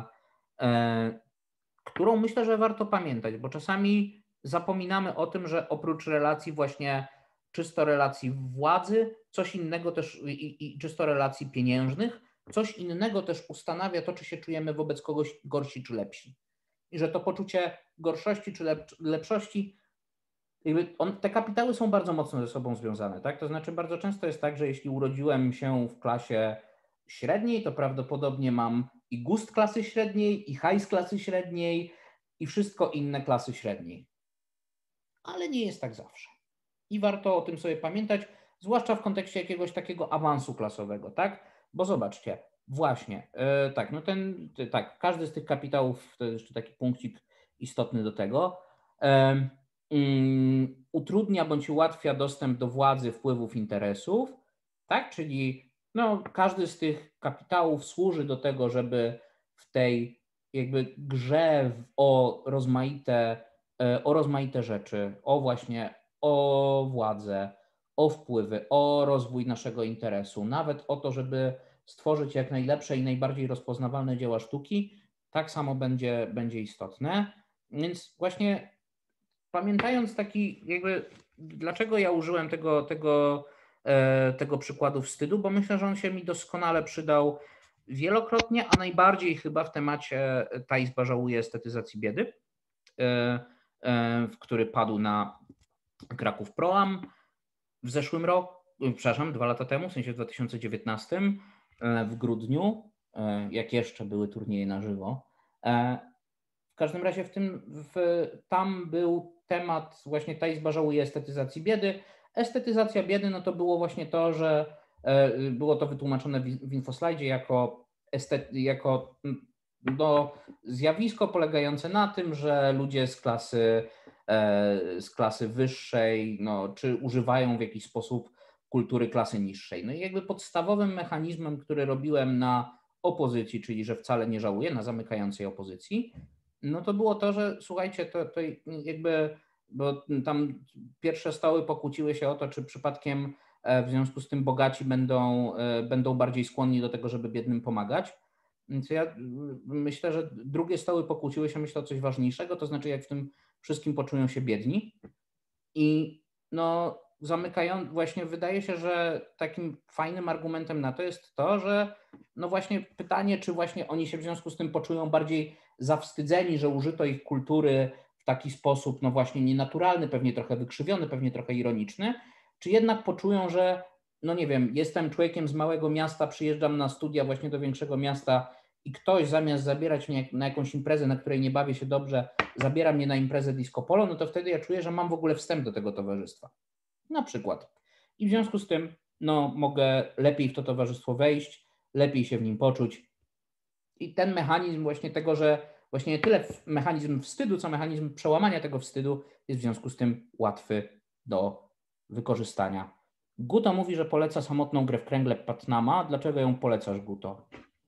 którą myślę, że warto pamiętać, bo czasami zapominamy o tym, że oprócz relacji właśnie czysto relacji władzy, coś innego też i czysto relacji pieniężnych, coś innego też ustanawia to, czy się czujemy wobec kogoś gorsi czy lepsi. I że to poczucie gorszości czy lepszości, te kapitały są bardzo mocno ze sobą związane. Tak? To znaczy bardzo często jest tak, że jeśli urodziłem się w klasie średniej, to prawdopodobnie mam i gust klasy średniej, i hajs klasy średniej, i wszystko inne klasy średniej. Ale nie jest tak zawsze. I warto o tym sobie pamiętać, zwłaszcza w kontekście jakiegoś takiego awansu klasowego, tak? Bo zobaczcie, właśnie, tak, no każdy z tych kapitałów, to jest jeszcze taki punkcik istotny do tego, utrudnia bądź ułatwia dostęp do władzy, wpływów, interesów, tak? Czyli no, każdy z tych kapitałów służy do tego, żeby w tej jakby grze o rozmaite rzeczy, o władzę, o wpływy, o rozwój naszego interesu, nawet o to, żeby stworzyć jak najlepsze i najbardziej rozpoznawalne dzieła sztuki, tak samo będzie istotne. Więc właśnie pamiętając dlaczego ja użyłem tego przykładu wstydu, bo myślę, że on się mi doskonale przydał wielokrotnie, a najbardziej chyba w temacie Ta izba żałuje estetyzacji biedy, który padł na Kraków Proam w zeszłym roku, 2 lata temu, w sensie w 2019, w grudniu, jak jeszcze były turnieje na żywo. W każdym razie tam był temat właśnie Ta izba żałuje estetyzacji biedy. Estetyzacja biedy, no to było właśnie to, że było to wytłumaczone w infoslajdzie jako zjawisko polegające na tym, że ludzie z klasy wyższej, no, czy używają w jakiś sposób kultury klasy niższej. No i jakby podstawowym mechanizmem, który robiłem na opozycji, czyli że wcale nie żałuję, na zamykającej opozycji, no to było to, że słuchajcie, to jakby, bo tam pierwsze stoły pokłóciły się o to, czy przypadkiem w związku z tym bogaci będą bardziej skłonni do tego, żeby biednym pomagać. Więc ja myślę, że drugie stoły pokłóciły się, myślę, o coś ważniejszego, to znaczy jak w tym wszystkim poczują się biedni. I no właśnie wydaje się, że takim fajnym argumentem na to jest to, że no właśnie pytanie, czy właśnie oni się w związku z tym poczują bardziej zawstydzeni, że użyto ich kultury w taki sposób, no właśnie nienaturalny, pewnie trochę wykrzywiony, pewnie trochę ironiczny, czy jednak poczują, że no nie wiem, jestem człowiekiem z małego miasta, przyjeżdżam na studia właśnie do większego miasta i ktoś zamiast zabierać mnie na jakąś imprezę, na której nie bawię się dobrze, zabiera mnie na imprezę disco polo, no to wtedy ja czuję, że mam w ogóle wstęp do tego towarzystwa. Na przykład. I w związku z tym no, mogę lepiej w to towarzystwo wejść, lepiej się w nim poczuć. I ten mechanizm właśnie tego, że właśnie nie tyle mechanizm wstydu, co mechanizm przełamania tego wstydu jest w związku z tym łatwy do wykorzystania. Guto mówi, że poleca samotną grę w kręgle Putnama. Dlaczego ją polecasz, Guto?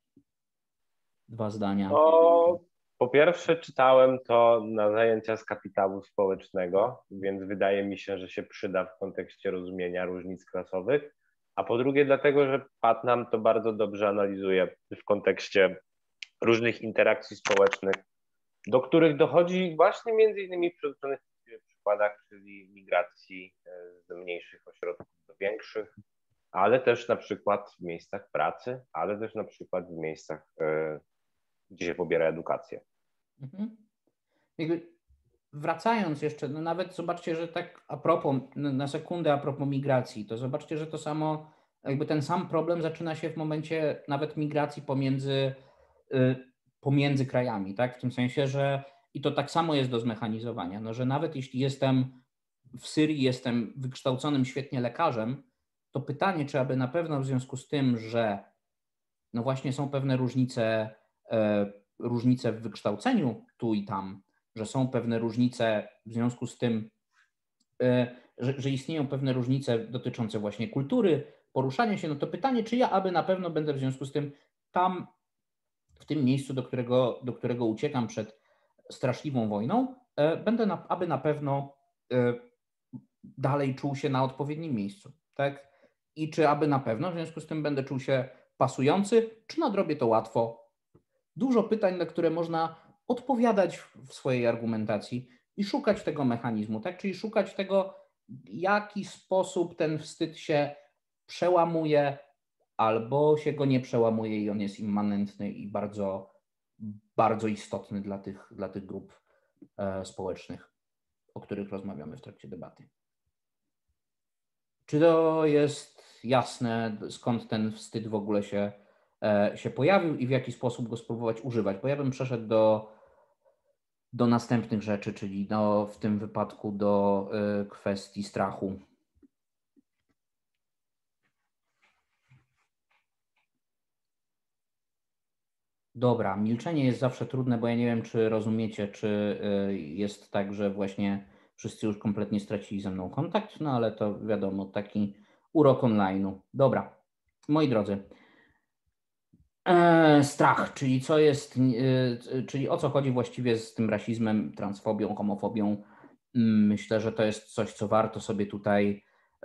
2 zdania. No, po pierwsze czytałem to na zajęcia z kapitału społecznego, więc wydaje mi się, że się przyda w kontekście rozumienia różnic klasowych. A po drugie dlatego, że Putnam to bardzo dobrze analizuje w kontekście różnych interakcji społecznych, do których dochodzi właśnie między innymi w przedstawionych przykładach, czyli migracji z mniejszych ośrodków do większych, ale też na przykład w miejscach pracy, ale też na przykład w miejscach, gdzie się pobiera edukację. Mhm. Jakby wracając jeszcze, no nawet zobaczcie, że tak a propos, na sekundę a propos migracji, to zobaczcie, że to samo, jakby ten sam problem zaczyna się w momencie nawet migracji pomiędzy krajami, tak? W tym sensie, że i to tak samo jest do zmechanizowania, no, że nawet jeśli jestem w Syrii, jestem wykształconym świetnie lekarzem, to pytanie, czy aby na pewno w związku z tym, że no właśnie są pewne różnice w wykształceniu tu i tam, że są pewne różnice w związku z tym, że istnieją pewne różnice dotyczące właśnie kultury, poruszania się, no to pytanie, czy ja aby na pewno będę w związku z tym tam, w tym miejscu, do którego uciekam przed straszliwą wojną, aby na pewno dalej czuł się na odpowiednim miejscu, tak? I czy aby na pewno w związku z tym będę czuł się pasujący, czy nadrobię to łatwo? Dużo pytań, na które można odpowiadać w swojej argumentacji i szukać tego mechanizmu, tak? Czyli szukać tego, w jaki sposób ten wstyd się przełamuje albo się go nie przełamuje i on jest immanentny i bardzo, bardzo istotny dla tych grup społecznych, o których rozmawiamy w trakcie debaty. Czy to jest jasne, skąd ten wstyd w ogóle się pojawił i w jaki sposób go spróbować używać? Bo ja bym przeszedł do następnych rzeczy, czyli w tym wypadku do kwestii strachu. Dobra, milczenie jest zawsze trudne, bo ja nie wiem, czy rozumiecie, czy jest tak, że właśnie wszyscy już kompletnie stracili ze mną kontakt, no ale to wiadomo, taki urok online'u. Dobra, moi drodzy. Strach, czyli co jest, czyli o co chodzi właściwie z tym rasizmem, transfobią, homofobią. Myślę, że to jest coś, co warto sobie tutaj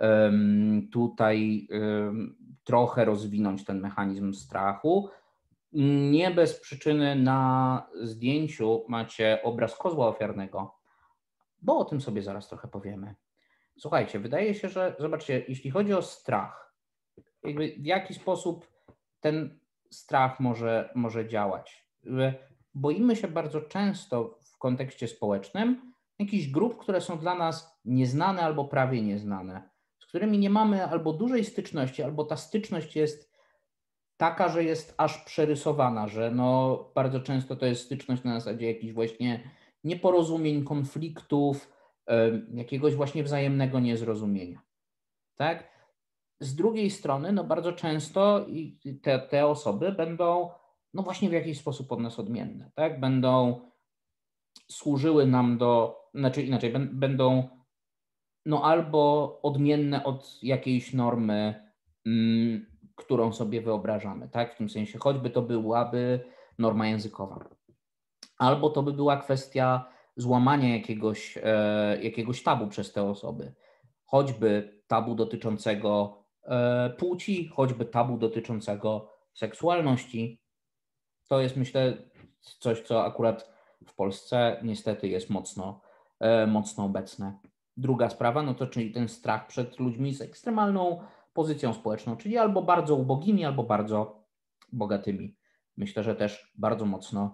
trochę rozwinąć ten mechanizm strachu. Nie bez przyczyny na zdjęciu macie obraz kozła ofiarnego, bo o tym sobie zaraz trochę powiemy. Słuchajcie, wydaje się, że zobaczcie, jeśli chodzi o strach, jakby w jaki sposób ten strach może działać. Boimy się bardzo często w kontekście społecznym jakichś grup, które są dla nas nieznane albo prawie nieznane, z którymi nie mamy albo dużej styczności, albo ta styczność jest taka, że jest aż przerysowana, że no bardzo często to jest styczność na zasadzie jakichś właśnie nieporozumień, konfliktów, jakiegoś właśnie wzajemnego niezrozumienia. Tak? Z drugiej strony, no bardzo często te osoby będą no właśnie w jakiś sposób od nas odmienne, tak? Będą służyły nam inaczej, będą no albo odmienne od jakiejś normy, którą sobie wyobrażamy, tak? W tym sensie choćby to byłaby norma językowa, albo to by była kwestia złamania jakiegoś tabu przez te osoby, choćby tabu dotyczącego płci, choćby tabu dotyczącego seksualności. To jest, myślę, coś, co akurat w Polsce niestety jest mocno obecne. Druga sprawa, no to czyli ten strach przed ludźmi z ekstremalną pozycją społeczną, czyli albo bardzo ubogimi, albo bardzo bogatymi. Myślę, że też bardzo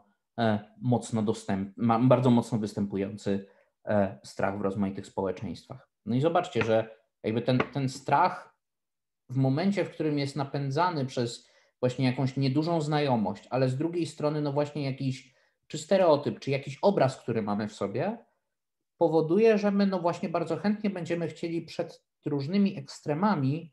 mocno występujący strach w rozmaitych społeczeństwach. No i zobaczcie, że jakby ten strach w momencie, w którym jest napędzany przez właśnie jakąś niedużą znajomość, ale z drugiej strony no właśnie jakiś czy stereotyp, czy jakiś obraz, który mamy w sobie, powoduje, że my no właśnie bardzo chętnie będziemy chcieli przed różnymi ekstremami,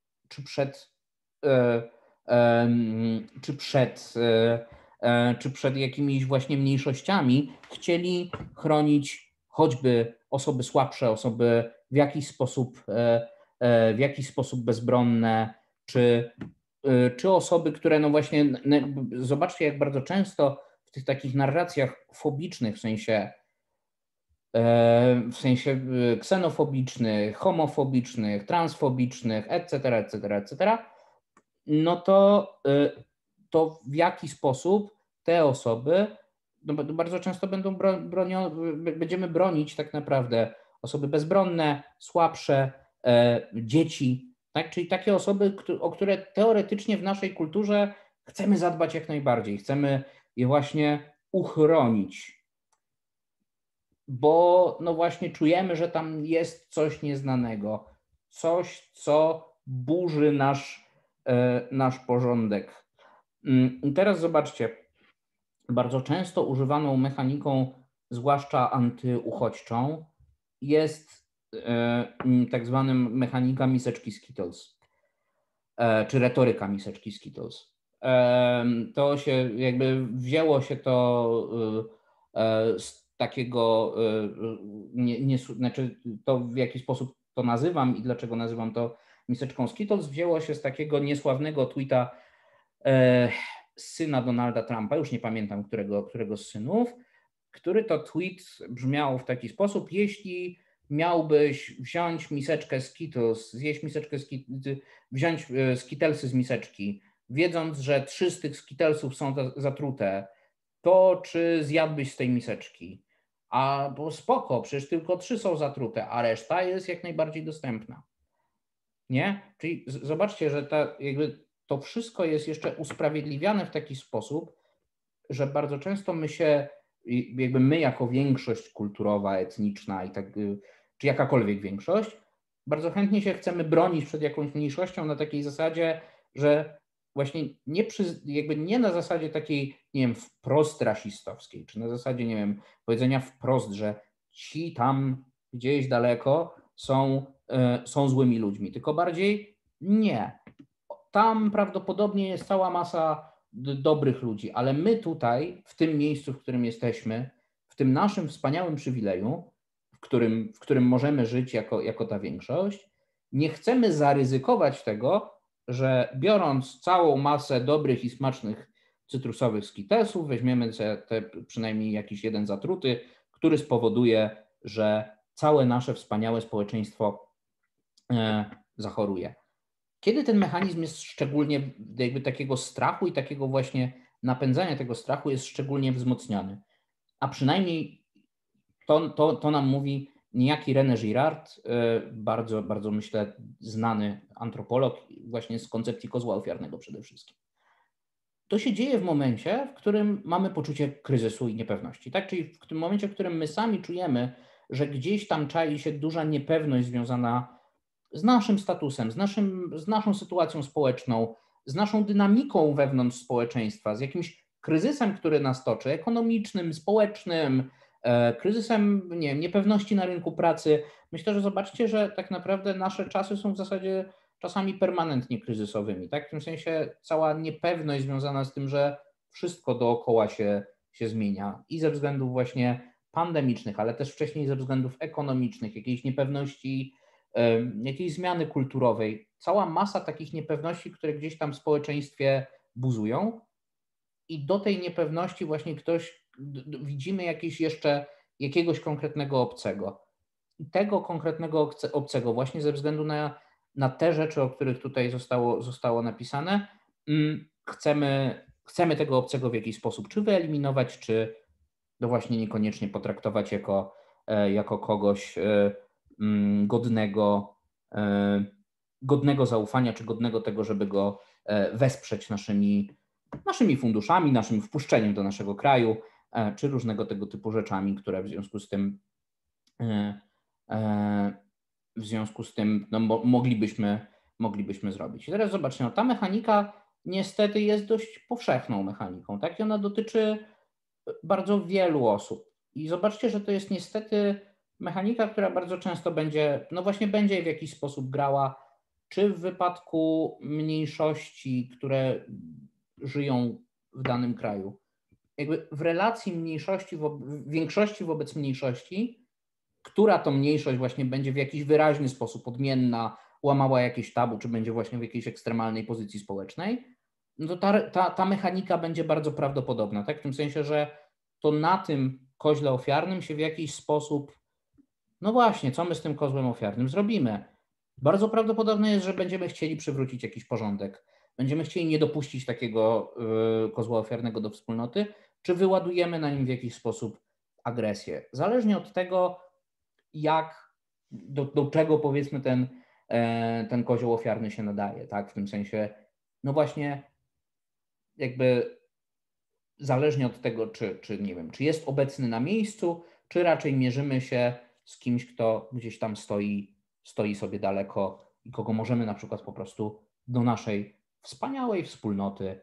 czy przed jakimiś właśnie mniejszościami chcieli chronić choćby osoby słabsze, osoby w jakiś sposób bezbronne, czy osoby, które no właśnie, zobaczcie jak bardzo często w tych takich narracjach fobicznych, w sensie ksenofobicznych, homofobicznych, transfobicznych, etc., no to w jaki sposób te osoby, no bardzo często będziemy bronić tak naprawdę osoby bezbronne, słabsze, dzieci, tak? Czyli takie osoby, o które teoretycznie w naszej kulturze chcemy zadbać jak najbardziej, chcemy je właśnie uchronić, bo no właśnie czujemy, że tam jest coś nieznanego, coś, co burzy nasz porządek. I teraz zobaczcie, bardzo często używaną mechaniką, zwłaszcza antyuchodźczą, jest tak zwanym mechanika miseczki Skittles, czy retoryka miseczki Skittles. To się jakby wzięło się to z takiego, znaczy to w jaki sposób to nazywam i dlaczego nazywam to miseczką Skittles, wzięło się z takiego niesławnego tweeta syna Donalda Trumpa, już nie pamiętam którego z synów, który to tweet brzmiał w taki sposób: jeśli miałbyś wziąć miseczkę Skittles, zjeść miseczkę wziąć Skittlesy z miseczki, wiedząc, że 3 z tych Skittlesów są zatrute, to czy zjadłbyś z tej miseczki? A bo spoko, przecież tylko 3 są zatrute, a reszta jest jak najbardziej dostępna. Nie? Czyli zobaczcie, że jakby to wszystko jest jeszcze usprawiedliwiane w taki sposób, że bardzo często my jako większość kulturowa, etniczna i tak, czy jakakolwiek większość, bardzo chętnie się chcemy bronić przed jakąś mniejszością na takiej zasadzie, że właśnie nie na zasadzie takiej, nie wiem, wprost rasistowskiej, czy na zasadzie, nie wiem, powiedzenia wprost, że ci tam gdzieś daleko są złymi ludźmi, tylko bardziej nie. Tam prawdopodobnie jest cała masa dobrych ludzi, ale my tutaj, w tym miejscu, w którym jesteśmy, w tym naszym wspaniałym przywileju, w którym możemy żyć jako ta większość, nie chcemy zaryzykować tego, że biorąc całą masę dobrych i smacznych cytrusowych Skittlesów, weźmiemy te przynajmniej jakiś jeden zatruty, który spowoduje, że całe nasze wspaniałe społeczeństwo zachoruje. Kiedy ten mechanizm jest szczególnie jakby takiego strachu i takiego właśnie napędzania tego strachu jest szczególnie wzmocniony? A przynajmniej to nam mówi niejaki René Girard, bardzo, bardzo myślę znany antropolog właśnie z koncepcji kozła ofiarnego przede wszystkim. To się dzieje w momencie, w którym mamy poczucie kryzysu i niepewności, tak? Czyli w tym momencie, w którym my sami czujemy, że gdzieś tam czai się duża niepewność związana z naszym statusem, z naszą sytuacją społeczną, z naszą dynamiką wewnątrz społeczeństwa, z jakimś kryzysem, który nas toczy, ekonomicznym, społecznym, kryzysem, nie wiem, niepewności na rynku pracy. Myślę, że zobaczcie, że tak naprawdę nasze czasy są w zasadzie czasami permanentnie kryzysowymi. Tak? W tym sensie cała niepewność związana z tym, że wszystko dookoła się zmienia i ze względów właśnie pandemicznych, ale też wcześniej ze względów ekonomicznych, jakiejś niepewności, jakiejś zmiany kulturowej. Cała masa takich niepewności, które gdzieś tam w społeczeństwie buzują i do tej niepewności właśnie widzimy jakiegoś konkretnego obcego. I tego konkretnego obcego właśnie ze względu na na te rzeczy, o których tutaj zostało napisane, chcemy tego obcego w jakiś sposób czy wyeliminować, czy no właśnie niekoniecznie potraktować jako kogoś godnego zaufania, czy godnego tego, żeby go wesprzeć naszymi funduszami, naszym wpuszczeniem do naszego kraju, czy różnego tego typu rzeczami, które w związku z tym no, moglibyśmy zrobić. I teraz zobaczcie, no, ta mechanika niestety jest dość powszechną mechaniką, tak? I ona dotyczy bardzo wielu osób. I zobaczcie, że to jest niestety mechanika, która bardzo często będzie w jakiś sposób grała, czy w wypadku mniejszości, które żyją w danym kraju. Jakby w relacji większości wobec mniejszości, która to mniejszość właśnie będzie w jakiś wyraźny sposób odmienna, łamała jakieś tabu, czy będzie właśnie w jakiejś ekstremalnej pozycji społecznej, no to ta mechanika będzie bardzo prawdopodobna, tak? W tym sensie, że to na tym koźle ofiarnym się w jakiś sposób, no właśnie, co my z tym kozłem ofiarnym zrobimy? Bardzo prawdopodobne jest, że będziemy chcieli przywrócić jakiś porządek, będziemy chcieli nie dopuścić takiego kozła ofiarnego do wspólnoty, czy wyładujemy na nim w jakiś sposób agresję. Zależnie od tego, do czego powiedzmy ten kozioł ofiarny się nadaje, tak? W tym sensie, no właśnie, jakby zależnie od tego, czy nie wiem, czy jest obecny na miejscu, czy raczej mierzymy się z kimś, kto gdzieś tam stoi sobie daleko i kogo możemy na przykład po prostu do naszej wspaniałej wspólnoty,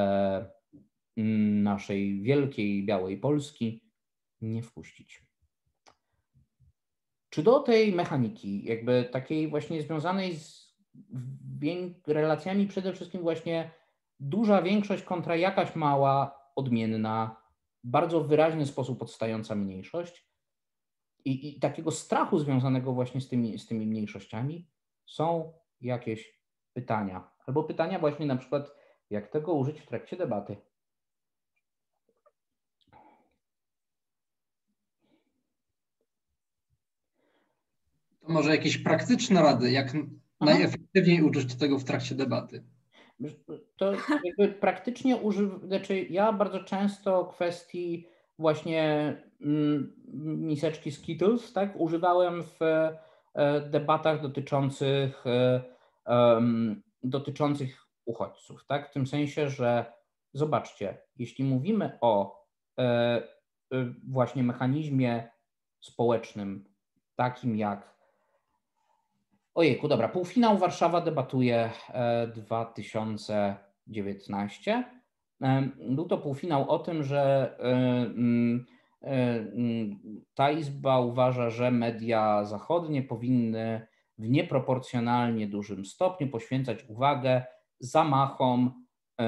naszej wielkiej, białej Polski nie wpuścić. Czy do tej mechaniki, jakby takiej właśnie związanej z relacjami przede wszystkim właśnie duża większość kontra jakaś mała, odmienna, bardzo w wyraźny sposób odstająca mniejszość i takiego strachu związanego właśnie z tymi mniejszościami, są jakieś pytania. Albo pytania właśnie na przykład, jak tego użyć w trakcie debaty. To może jakieś praktyczne rady, jak najefektywniej użyć tego w trakcie debaty? To jakby praktycznie ja bardzo często kwestii właśnie miseczki Skittles, tak, używałem w debatach dotyczących uchodźców, tak, w tym sensie, że zobaczcie, jeśli mówimy o właśnie mechanizmie społecznym, takim jak ojejku, dobra, półfinał Warszawa debatuje 2019. Był to półfinał o tym, że ta izba uważa, że media zachodnie powinny w nieproporcjonalnie dużym stopniu poświęcać uwagę zamachom,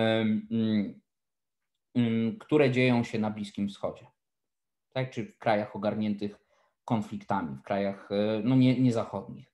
które dzieją się na Bliskim Wschodzie, tak? Czy w krajach ogarniętych konfliktami, w krajach no, niezachodnich.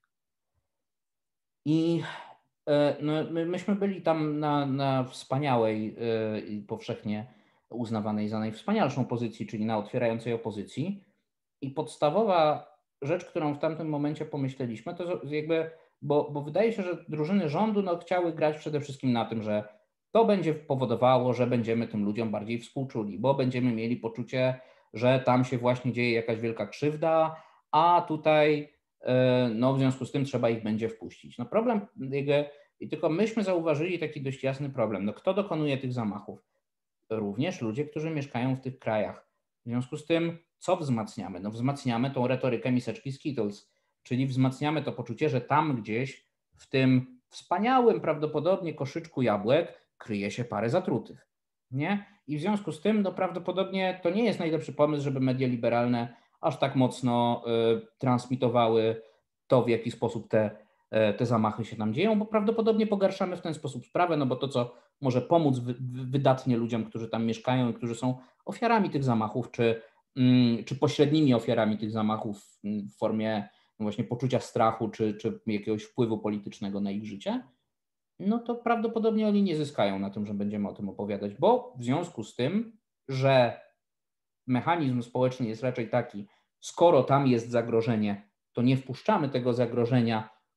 I no, myśmy byli tam na wspaniałej i powszechnie uznawanej za najwspanialszą pozycji, czyli na otwierającej opozycji. I podstawowa rzecz, którą w tamtym momencie pomyśleliśmy, to jakby, bo wydaje się, że drużyny rządu no, chciały grać przede wszystkim na tym, że to będzie powodowało, że będziemy tym ludziom bardziej współczuli, bo będziemy mieli poczucie, że tam się właśnie dzieje jakaś wielka krzywda, a tutaj no w związku z tym trzeba ich będzie wpuścić. No problem, i tylko myśmy zauważyli taki dość jasny problem. No kto dokonuje tych zamachów? Również ludzie, którzy mieszkają w tych krajach. W związku z tym, co wzmacniamy? No wzmacniamy tą retorykę miseczki Skittles, czyli wzmacniamy to poczucie, że tam gdzieś w tym wspaniałym prawdopodobnie koszyczku jabłek kryje się parę zatrutych. Nie? I w związku z tym no prawdopodobnie to nie jest najlepszy pomysł, żeby media liberalne aż tak mocno transmitowały to, w jaki sposób te zamachy się tam dzieją, bo prawdopodobnie pogarszamy w ten sposób sprawę, no bo to, co może pomóc wydatnie ludziom, którzy tam mieszkają i którzy są ofiarami tych zamachów, czy pośrednimi ofiarami tych zamachów w formie właśnie poczucia strachu, czy jakiegoś wpływu politycznego na ich życie, no to prawdopodobnie oni nie zyskają na tym, że będziemy o tym opowiadać, bo w związku z tym, że mechanizm społeczny jest raczej taki, skoro tam jest zagrożenie, to nie wpuszczamy tego zagrożenia,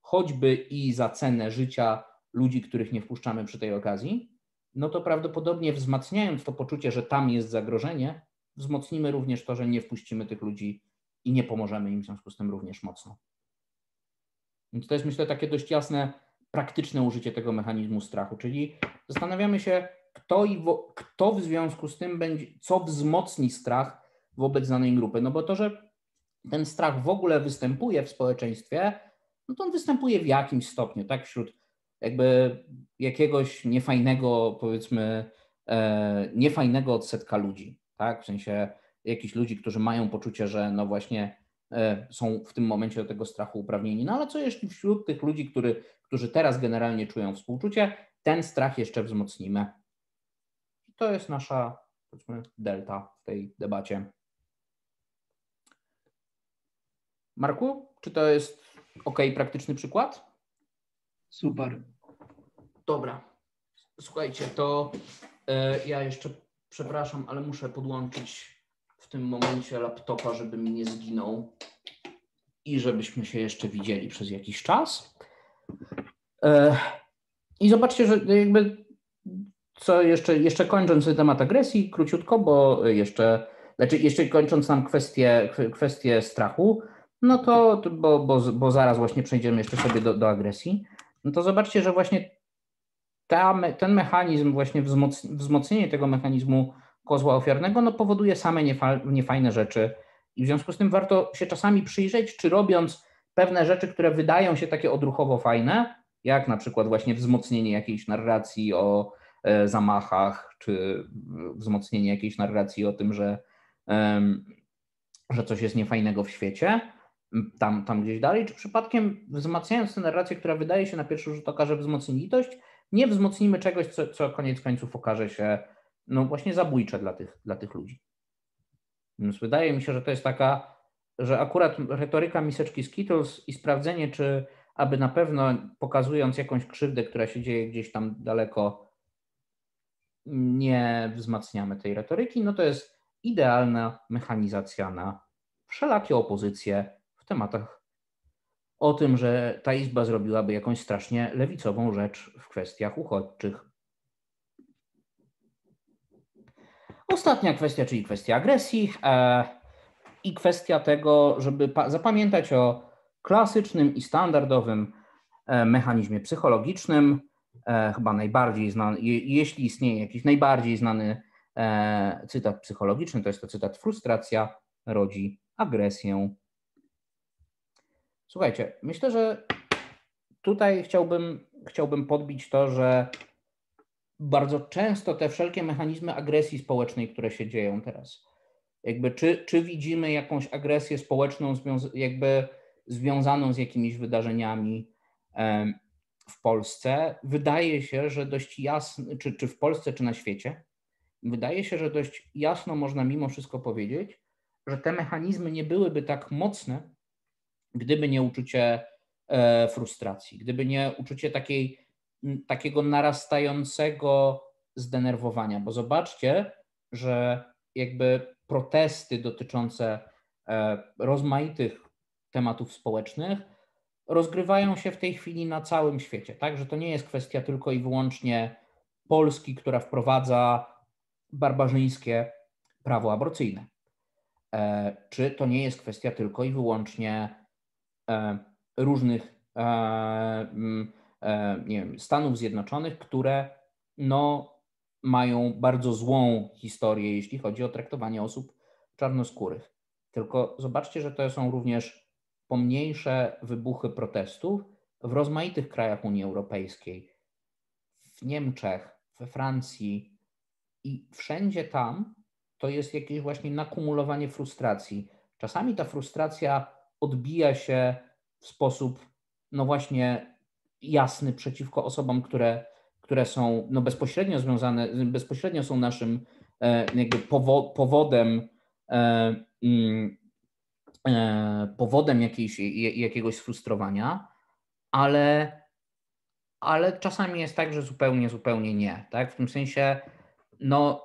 choćby i za cenę życia ludzi, których nie wpuszczamy przy tej okazji, no to prawdopodobnie wzmacniając to poczucie, że tam jest zagrożenie, wzmocnimy również to, że nie wpuścimy tych ludzi i nie pomożemy im w związku z tym również mocno. Więc to jest, myślę, takie dość jasne, praktyczne użycie tego mechanizmu strachu, czyli zastanawiamy się, kto w związku z tym będzie, co wzmocni strach wobec danej grupy. No bo to, że ten strach w ogóle występuje w społeczeństwie, no to on występuje w jakimś stopniu, tak, wśród jakby jakiegoś niefajnego, powiedzmy, niefajnego odsetka ludzi, tak, w sensie jakichś ludzi, którzy mają poczucie, że no właśnie są w tym momencie do tego strachu uprawnieni. No ale co jeśli wśród tych ludzi, którzy teraz generalnie czują współczucie, ten strach jeszcze wzmocnimy? To jest nasza, powiedzmy, delta w tej debacie. Marku, czy to jest ok, praktyczny przykład? Super. Dobra. Słuchajcie, to ja jeszcze, przepraszam, ale muszę podłączyć w tym momencie laptopa, żeby mi nie zginął i żebyśmy się jeszcze widzieli przez jakiś czas. I zobaczcie, że jakby co jeszcze kończąc temat agresji, króciutko, bo jeszcze kończąc nam kwestię strachu, no to, bo zaraz właśnie przejdziemy jeszcze sobie do agresji, no to zobaczcie, że właśnie ten mechanizm, właśnie wzmocnienie tego mechanizmu kozła ofiarnego, no powoduje same niefajne rzeczy i w związku z tym warto się czasami przyjrzeć, czy robiąc pewne rzeczy, które wydają się takie odruchowo fajne, jak na przykład właśnie wzmocnienie jakiejś narracji o zamachach, czy wzmocnienie jakiejś narracji o tym, że coś jest niefajnego w świecie, tam gdzieś dalej, czy przypadkiem wzmacniając tę narrację, która wydaje się na pierwszy rzut oka, że wzmocni litość, nie wzmocnimy czegoś, co koniec końców okaże się no właśnie zabójcze dla tych ludzi. Więc wydaje mi się, że to jest taka, że akurat retoryka miseczki Skittles i sprawdzenie, czy aby na pewno pokazując jakąś krzywdę, która się dzieje gdzieś tam daleko, nie wzmacniamy tej retoryki, no to jest idealna mechanizacja na wszelakie opozycje w tematach o tym, że ta izba zrobiłaby jakąś strasznie lewicową rzecz w kwestiach uchodźczych. Ostatnia kwestia, czyli kwestia agresji i kwestia tego, żeby zapamiętać o klasycznym i standardowym mechanizmie psychologicznym, chyba najbardziej znany, jeśli istnieje jakiś najbardziej znany cytat psychologiczny, to jest to cytat: frustracja rodzi agresję. Słuchajcie, myślę, że tutaj chciałbym podbić to, że bardzo często te wszelkie mechanizmy agresji społecznej, które się dzieją teraz, jakby czy widzimy jakąś agresję społeczną jakby związaną z jakimiś wydarzeniami w Polsce, wydaje się, że dość jasno, czy w Polsce, czy na świecie, wydaje się, że dość jasno można mimo wszystko powiedzieć, że te mechanizmy nie byłyby tak mocne, gdyby nie uczucie frustracji, gdyby nie uczucie takiego narastającego zdenerwowania, bo zobaczcie, że jakby protesty dotyczące rozmaitych tematów społecznych rozgrywają się w tej chwili na całym świecie, tak, że to nie jest kwestia tylko i wyłącznie Polski, która wprowadza barbarzyńskie prawo aborcyjne, czy to nie jest kwestia tylko i wyłącznie różnych nie wiem, Stanów Zjednoczonych, które no, mają bardzo złą historię, jeśli chodzi o traktowanie osób czarnoskórych. Tylko zobaczcie, że to są również pomniejsze wybuchy protestów w rozmaitych krajach Unii Europejskiej, w Niemczech, we Francji i wszędzie tam to jest jakieś właśnie nakumulowanie frustracji. Czasami ta frustracja odbija się w sposób no właśnie jasny przeciwko osobom, które są no bezpośrednio związane, bezpośrednio są naszym jakby powodem jakiegoś sfrustrowania, ale czasami jest tak, że zupełnie nie. Tak? W tym sensie no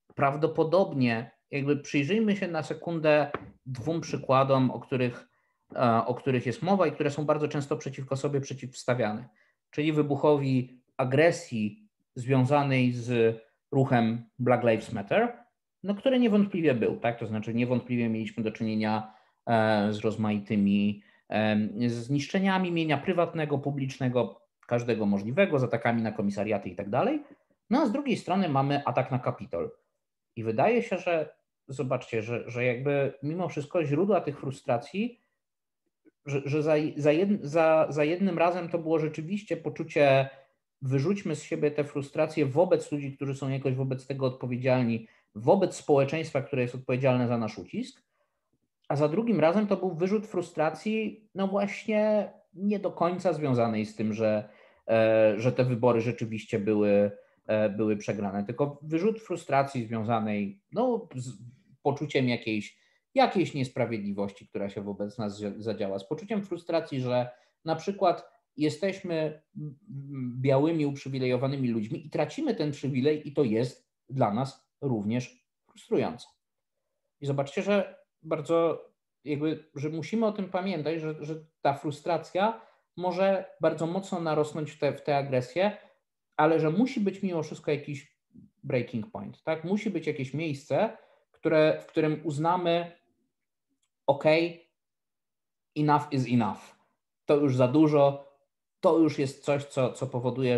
prawdopodobnie jakby przyjrzyjmy się na sekundę dwóm przykładom, o których o których jest mowa i które są bardzo często przeciwko sobie przeciwstawiane, czyli wybuchowi agresji związanej z ruchem Black Lives Matter, no, który niewątpliwie był, tak? To znaczy niewątpliwie mieliśmy do czynienia z rozmaitymi zniszczeniami mienia prywatnego, publicznego, każdego możliwego, z atakami na komisariaty i tak dalej. No a z drugiej strony mamy atak na Kapitol. I wydaje się, że zobaczcie, że jakby mimo wszystko źródła tych frustracji, że za jednym razem to było rzeczywiście poczucie wyrzućmy z siebie te frustracje wobec ludzi, którzy są jakoś wobec tego odpowiedzialni, wobec społeczeństwa, które jest odpowiedzialne za nasz ucisk, a za drugim razem to był wyrzut frustracji, no właśnie nie do końca związanej z tym, że te wybory rzeczywiście były przegrane, tylko wyrzut frustracji związanej no, z poczuciem jakiejś niesprawiedliwości, która się wobec nas zadziała, z poczuciem frustracji, że na przykład jesteśmy białymi, uprzywilejowanymi ludźmi i tracimy ten przywilej i to jest dla nas również frustrujące. I zobaczcie, że bardzo że musimy o tym pamiętać, że ta frustracja może bardzo mocno narosnąć w tę agresję, ale że musi być mimo wszystko jakiś breaking point, tak? Musi być jakieś miejsce, w którym uznamy OK, enough is enough. To już za dużo, to już jest coś, co powoduje,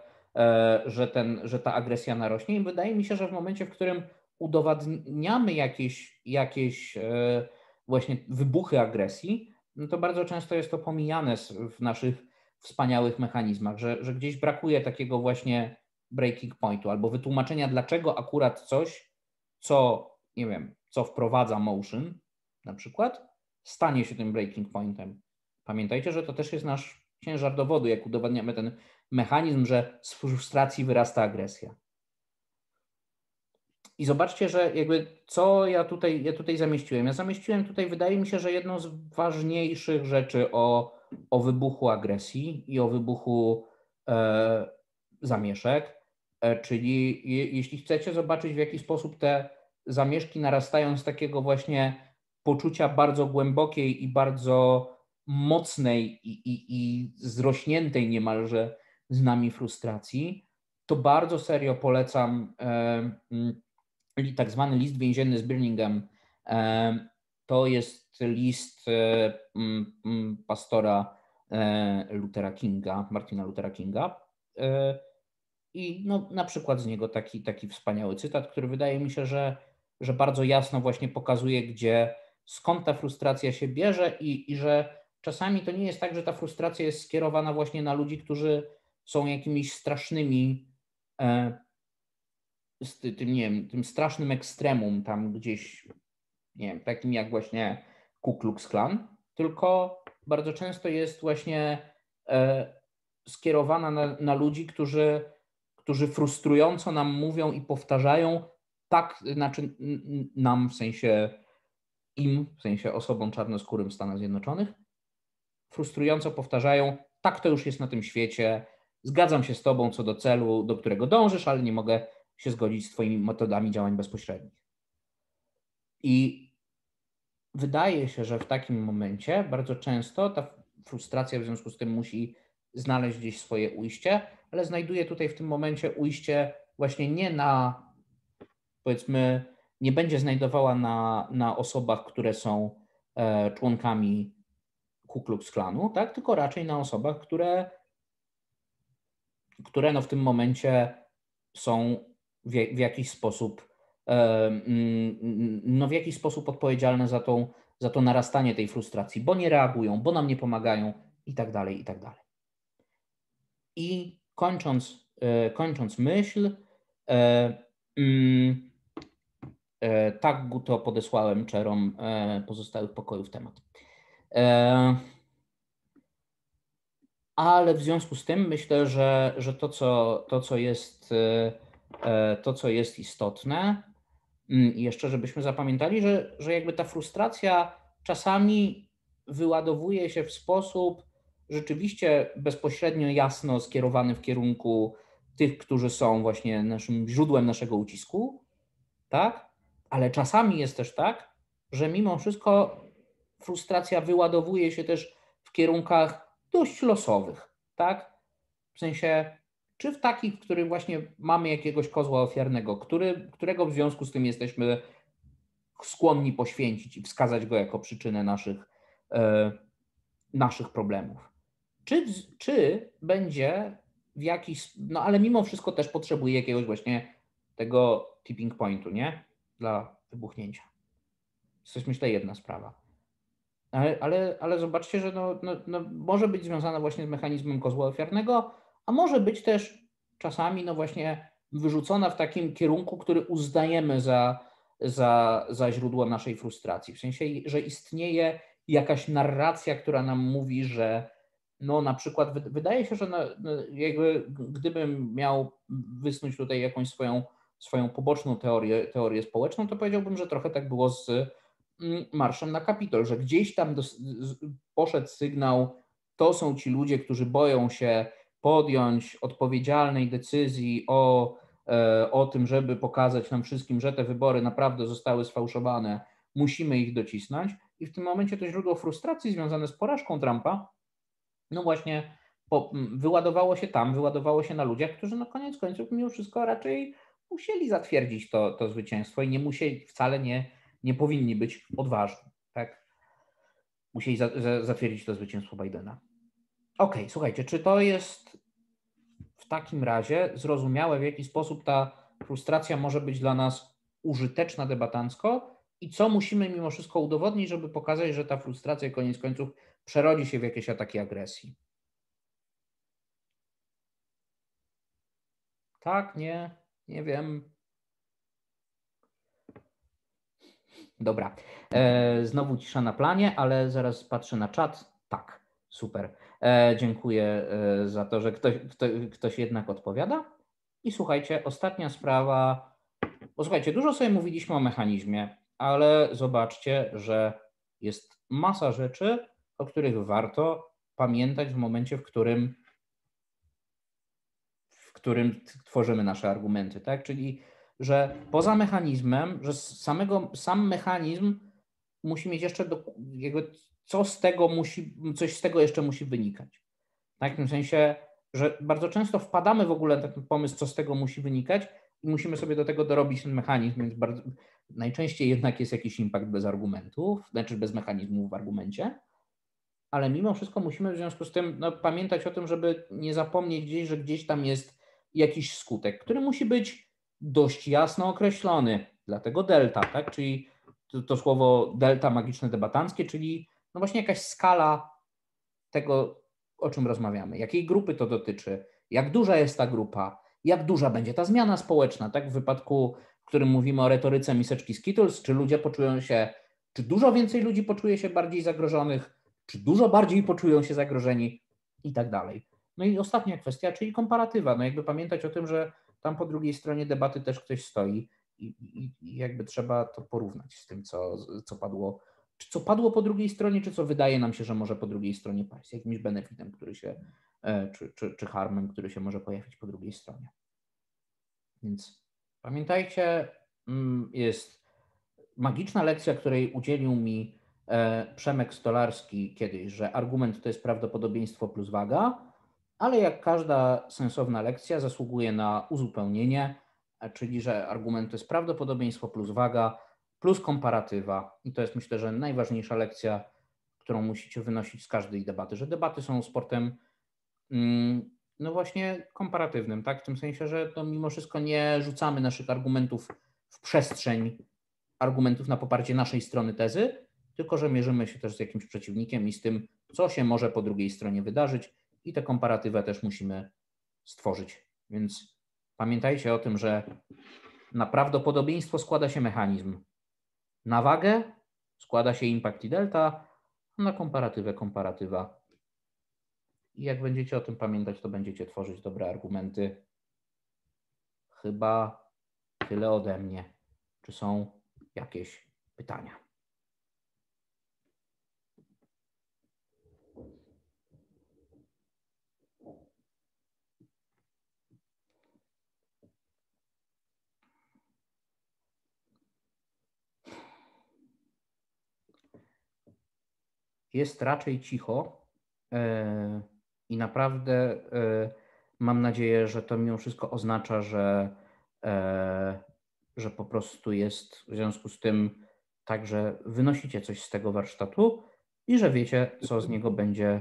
że ta agresja narośnie. I wydaje mi się, że w momencie, w którym udowadniamy jakieś właśnie wybuchy agresji, no to bardzo często jest to pomijane w naszych wspaniałych mechanizmach, że gdzieś brakuje takiego właśnie breaking pointu albo wytłumaczenia, dlaczego akurat coś, nie wiem, co wprowadza motion na przykład, stanie się tym breaking pointem. Pamiętajcie, że to też jest nasz ciężar dowodu, jak udowadniamy ten mechanizm, że z frustracji wyrasta agresja. I zobaczcie, że jakby co ja tutaj zamieściłem. Ja zamieściłem tutaj, wydaje mi się, że jedną z ważniejszych rzeczy o wybuchu agresji i o wybuchu zamieszek, czyli jeśli chcecie zobaczyć, w jaki sposób te zamieszki narastają z takiego właśnie poczucia bardzo głębokiej i bardzo mocnej i zrośniętej niemalże z nami frustracji, to bardzo serio polecam tak zwany list więzienny z Birmingham. To jest list pastora Luthera Kinga, Martina Luthera Kinga. I no, na przykład z niego taki wspaniały cytat, który wydaje mi się, że bardzo jasno właśnie pokazuje, skąd ta frustracja się bierze i że czasami to nie jest tak, że ta frustracja jest skierowana właśnie na ludzi, którzy są jakimiś strasznymi z tym, nie wiem, tym strasznym ekstremum tam gdzieś, nie wiem, takim jak właśnie Ku Klux Klan, tylko bardzo często jest właśnie skierowana na ludzi, którzy frustrująco nam mówią i powtarzają, tak, znaczy nam w sensie osobom czarnoskórym w Stanach Zjednoczonych, frustrująco powtarzają, tak to już jest na tym świecie, zgadzam się z tobą co do celu, do którego dążysz, ale nie mogę się zgodzić z twoimi metodami działań bezpośrednich. I wydaje się, że w takim momencie bardzo często ta frustracja w związku z tym musi znaleźć gdzieś swoje ujście, ale znajduje tutaj w tym momencie ujście właśnie nie będzie znajdowała na osobach, które są członkami Ku Klux Klanu, tak? Tylko raczej na osobach, które no w tym momencie są w jakiś sposób odpowiedzialne za to narastanie tej frustracji, bo nie reagują, bo nam nie pomagają i tak dalej, i tak dalej. I kończąc myśl, tak to podesłałem czerom pozostałych pokojów temat. Ale w związku z tym myślę, że to, co jest istotne, i jeszcze żebyśmy zapamiętali, że jakby ta frustracja czasami wyładowuje się w sposób rzeczywiście bezpośrednio jasno skierowany w kierunku tych, którzy są właśnie naszym źródłem naszego ucisku, tak? Ale czasami jest też tak, że mimo wszystko frustracja wyładowuje się też w kierunkach dość losowych, tak? W sensie, czy w takich, w których właśnie mamy jakiegoś kozła ofiarnego, którego w związku z tym jesteśmy skłonni poświęcić i wskazać go jako przyczynę naszych problemów. Czy będzie w jakiś, no ale mimo wszystko też potrzebuje jakiegoś właśnie tego tipping pointu, nie? Dla wybuchnięcia. To jest, myślę, jedna sprawa. Ale zobaczcie, że może być związana właśnie z mechanizmem kozła ofiarnego, a może być też czasami no właśnie wyrzucona w takim kierunku, który uznajemy za źródło naszej frustracji. W sensie, że istnieje jakaś narracja, która nam mówi, że no na przykład wydaje się, że jakby gdybym miał wysnuć tutaj jakąś swoją poboczną teorię społeczną, to powiedziałbym, że trochę tak było z marszem na Kapitol, że gdzieś tam poszedł sygnał, to są ci ludzie, którzy boją się podjąć odpowiedzialnej decyzji o tym, żeby pokazać nam wszystkim, że te wybory naprawdę zostały sfałszowane, musimy ich docisnąć i w tym momencie to źródło frustracji związane z porażką Trumpa, no właśnie wyładowało się na ludziach, którzy na koniec końców mimo wszystko raczej musieli zatwierdzić to zwycięstwo i nie musieli, wcale nie powinni być odważni, tak? Musieli zatwierdzić to zwycięstwo Bidena. Okej, słuchajcie, czy to jest w takim razie zrozumiałe, w jaki sposób ta frustracja może być dla nas użyteczna debatancko i co musimy mimo wszystko udowodnić, żeby pokazać, że ta frustracja koniec końców przerodzi się w jakieś ataki agresji? Tak, nie wiem. Dobra. Znowu cisza na planie, ale zaraz patrzę na czat. Tak, super. Dziękuję za to, że ktoś jednak odpowiada. I słuchajcie, ostatnia sprawa. Bo słuchajcie, dużo sobie mówiliśmy o mechanizmie, ale zobaczcie, że jest masa rzeczy, o których warto pamiętać w momencie, w którym tworzymy nasze argumenty, tak? Czyli, że poza mechanizmem, że sam mechanizm musi mieć jeszcze jakby coś z tego jeszcze musi wynikać. Tak? W tym sensie, że bardzo często wpadamy w ogóle na ten pomysł, co z tego musi wynikać i musimy sobie do tego dorobić ten mechanizm, więc najczęściej jednak jest jakiś impact bez argumentów, znaczy bez mechanizmów w argumencie, ale mimo wszystko musimy w związku z tym pamiętać o tym, żeby nie zapomnieć gdzieś, że gdzieś tam jest jakiś skutek, który musi być dość jasno określony. Dlatego delta, tak? Czyli to słowo delta magiczne debatanckie, czyli no właśnie jakaś skala tego, o czym rozmawiamy. Jakiej grupy to dotyczy, jak duża jest ta grupa, jak duża będzie ta zmiana społeczna, tak? W wypadku, w którym mówimy o retoryce miseczki Skittles, czy ludzie poczują się, czy dużo więcej ludzi poczuje się bardziej zagrożonych, czy dużo bardziej poczują się zagrożeni i tak dalej. No i ostatnia kwestia, czyli komparatywa. No jakby pamiętać o tym, że tam po drugiej stronie debaty też ktoś stoi i jakby trzeba to porównać z tym, co padło, czy co padło po drugiej stronie, czy co wydaje nam się, że może po drugiej stronie paść, z jakimś benefitem, który się, czy harmem, który się może pojawić po drugiej stronie. Więc pamiętajcie, jest magiczna lekcja, której udzielił mi Przemek Stolarski kiedyś, że argument to jest prawdopodobieństwo plus waga, ale jak każda sensowna lekcja zasługuje na uzupełnienie, czyli że argument to jest prawdopodobieństwo plus waga plus komparatywa. I to jest, myślę, że najważniejsza lekcja, którą musicie wynosić z każdej debaty, że debaty są sportem no właśnie komparatywnym, tak? W tym sensie, że to mimo wszystko nie rzucamy naszych argumentów w przestrzeń, argumentów na poparcie naszej strony tezy, tylko że mierzymy się też z jakimś przeciwnikiem i z tym, co się może po drugiej stronie wydarzyć i tę komparatywę też musimy stworzyć. Więc pamiętajcie o tym, że na prawdopodobieństwo składa się mechanizm, na wagę składa się impact i delta, a na komparatywę komparatywa. I jak będziecie o tym pamiętać, to będziecie tworzyć dobre argumenty. Chyba tyle ode mnie. Czy są jakieś pytania? jest raczej cicho i naprawdę mam nadzieję, że to mimo wszystko oznacza, że po prostu jest w związku z tym tak, że wynosicie coś z tego warsztatu i że wiecie, co z niego będzie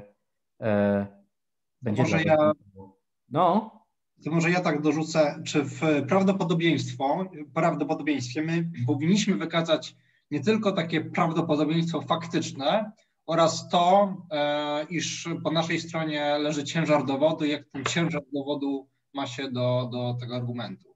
Może dla was. No. To może ja tak dorzucę, czy w prawdopodobieństwie my powinniśmy wykazać nie tylko takie prawdopodobieństwo faktyczne oraz to, iż po naszej stronie leży ciężar dowodu, jak ten ciężar dowodu ma się do tego argumentu.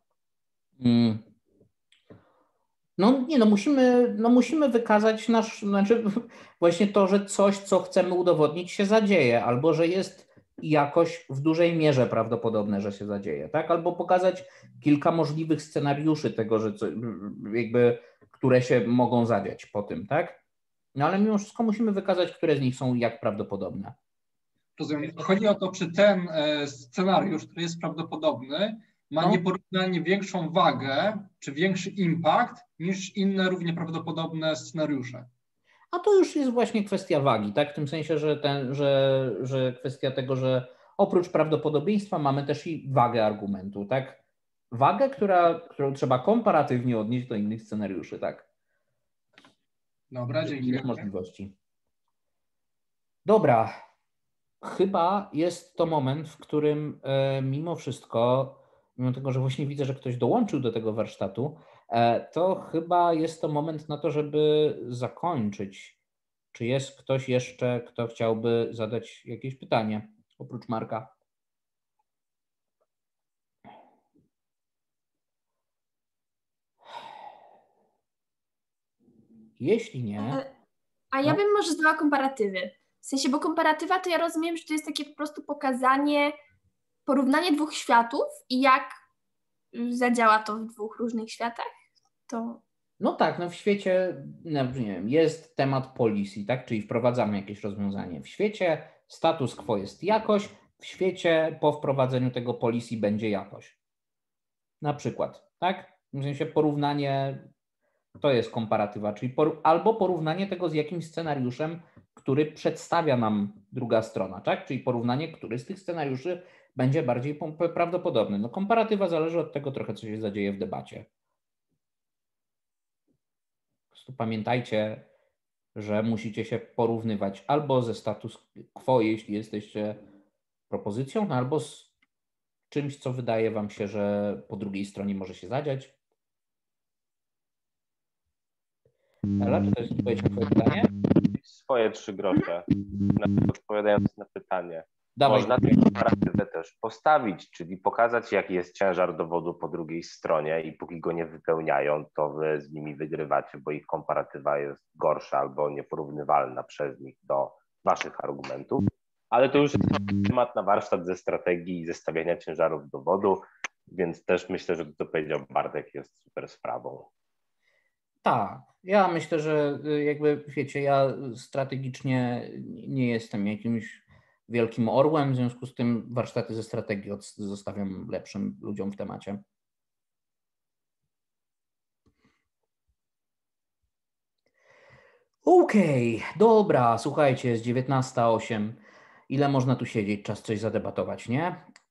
Musimy wykazać właśnie to, że coś, co chcemy udowodnić, się zadzieje, albo że jest jakoś w dużej mierze prawdopodobne, że się zadzieje, tak? Albo pokazać kilka możliwych scenariuszy tego, że które się mogą zadziać po tym, tak? No ale mimo wszystko musimy wykazać, które z nich są jak prawdopodobne. Rozumiem. Chodzi o to, czy ten scenariusz, który jest prawdopodobny, ma nieporównanie większą wagę, czy większy impact niż inne równie prawdopodobne scenariusze. A to już jest właśnie kwestia wagi, tak? W tym sensie, że kwestia tego, że oprócz prawdopodobieństwa mamy też i wagę argumentu, tak? Wagę, którą trzeba komparatywnie odnieść do innych scenariuszy, tak? Dobra, dziękuję. Możliwości. Dobra. Chyba jest to moment, w którym mimo wszystko, mimo tego, że właśnie widzę, że ktoś dołączył do tego warsztatu, to chyba jest to moment na to, żeby zakończyć. Czy jest ktoś jeszcze, kto chciałby zadać jakieś pytanie oprócz Marka? Jeśli nie... A ja bym może zdała komparatywy. W sensie, bo komparatywa to ja rozumiem, że to jest takie po prostu porównanie dwóch światów i jak zadziała to w dwóch różnych światach. No tak, w świecie, nie wiem, jest temat policji, tak? Czyli wprowadzamy jakieś rozwiązanie. W świecie status quo jest jakość, w świecie po wprowadzeniu tego policji będzie jakość. Na przykład, tak? W sensie porównanie to jest komparatywa, czyli albo porównanie tego z jakimś scenariuszem, który przedstawia nam druga strona, tak? Czyli porównanie, który z tych scenariuszy będzie bardziej prawdopodobny. Komparatywa zależy od tego trochę, co się zadzieje w debacie. Po prostu pamiętajcie, że musicie się porównywać albo ze status quo, jeśli jesteście propozycją, albo z czymś, co wydaje wam się, że po drugiej stronie może się zadziać. Ela, czy to jest odpowiedź na twoje pytanie? Swoje 3 grosze, odpowiadając na pytanie. Dawaj. Można tę komparatywę też postawić, czyli pokazać, jaki jest ciężar dowodu po drugiej stronie i póki go nie wypełniają, to wy z nimi wygrywacie, bo ich komparatywa jest gorsza albo nieporównywalna przez nich do waszych argumentów. Ale to już jest temat na warsztat ze strategii i zestawiania ciężarów dowodu, więc też myślę, że to, co powiedział Bartek, jest super sprawą. Tak, ja myślę, że wiecie, ja strategicznie nie jestem jakimś wielkim orłem, w związku z tym warsztaty ze strategii zostawiam lepszym ludziom w temacie. Okej, dobra, słuchajcie, jest 19:08. Ile można tu siedzieć? Czas coś zadebatować, nie?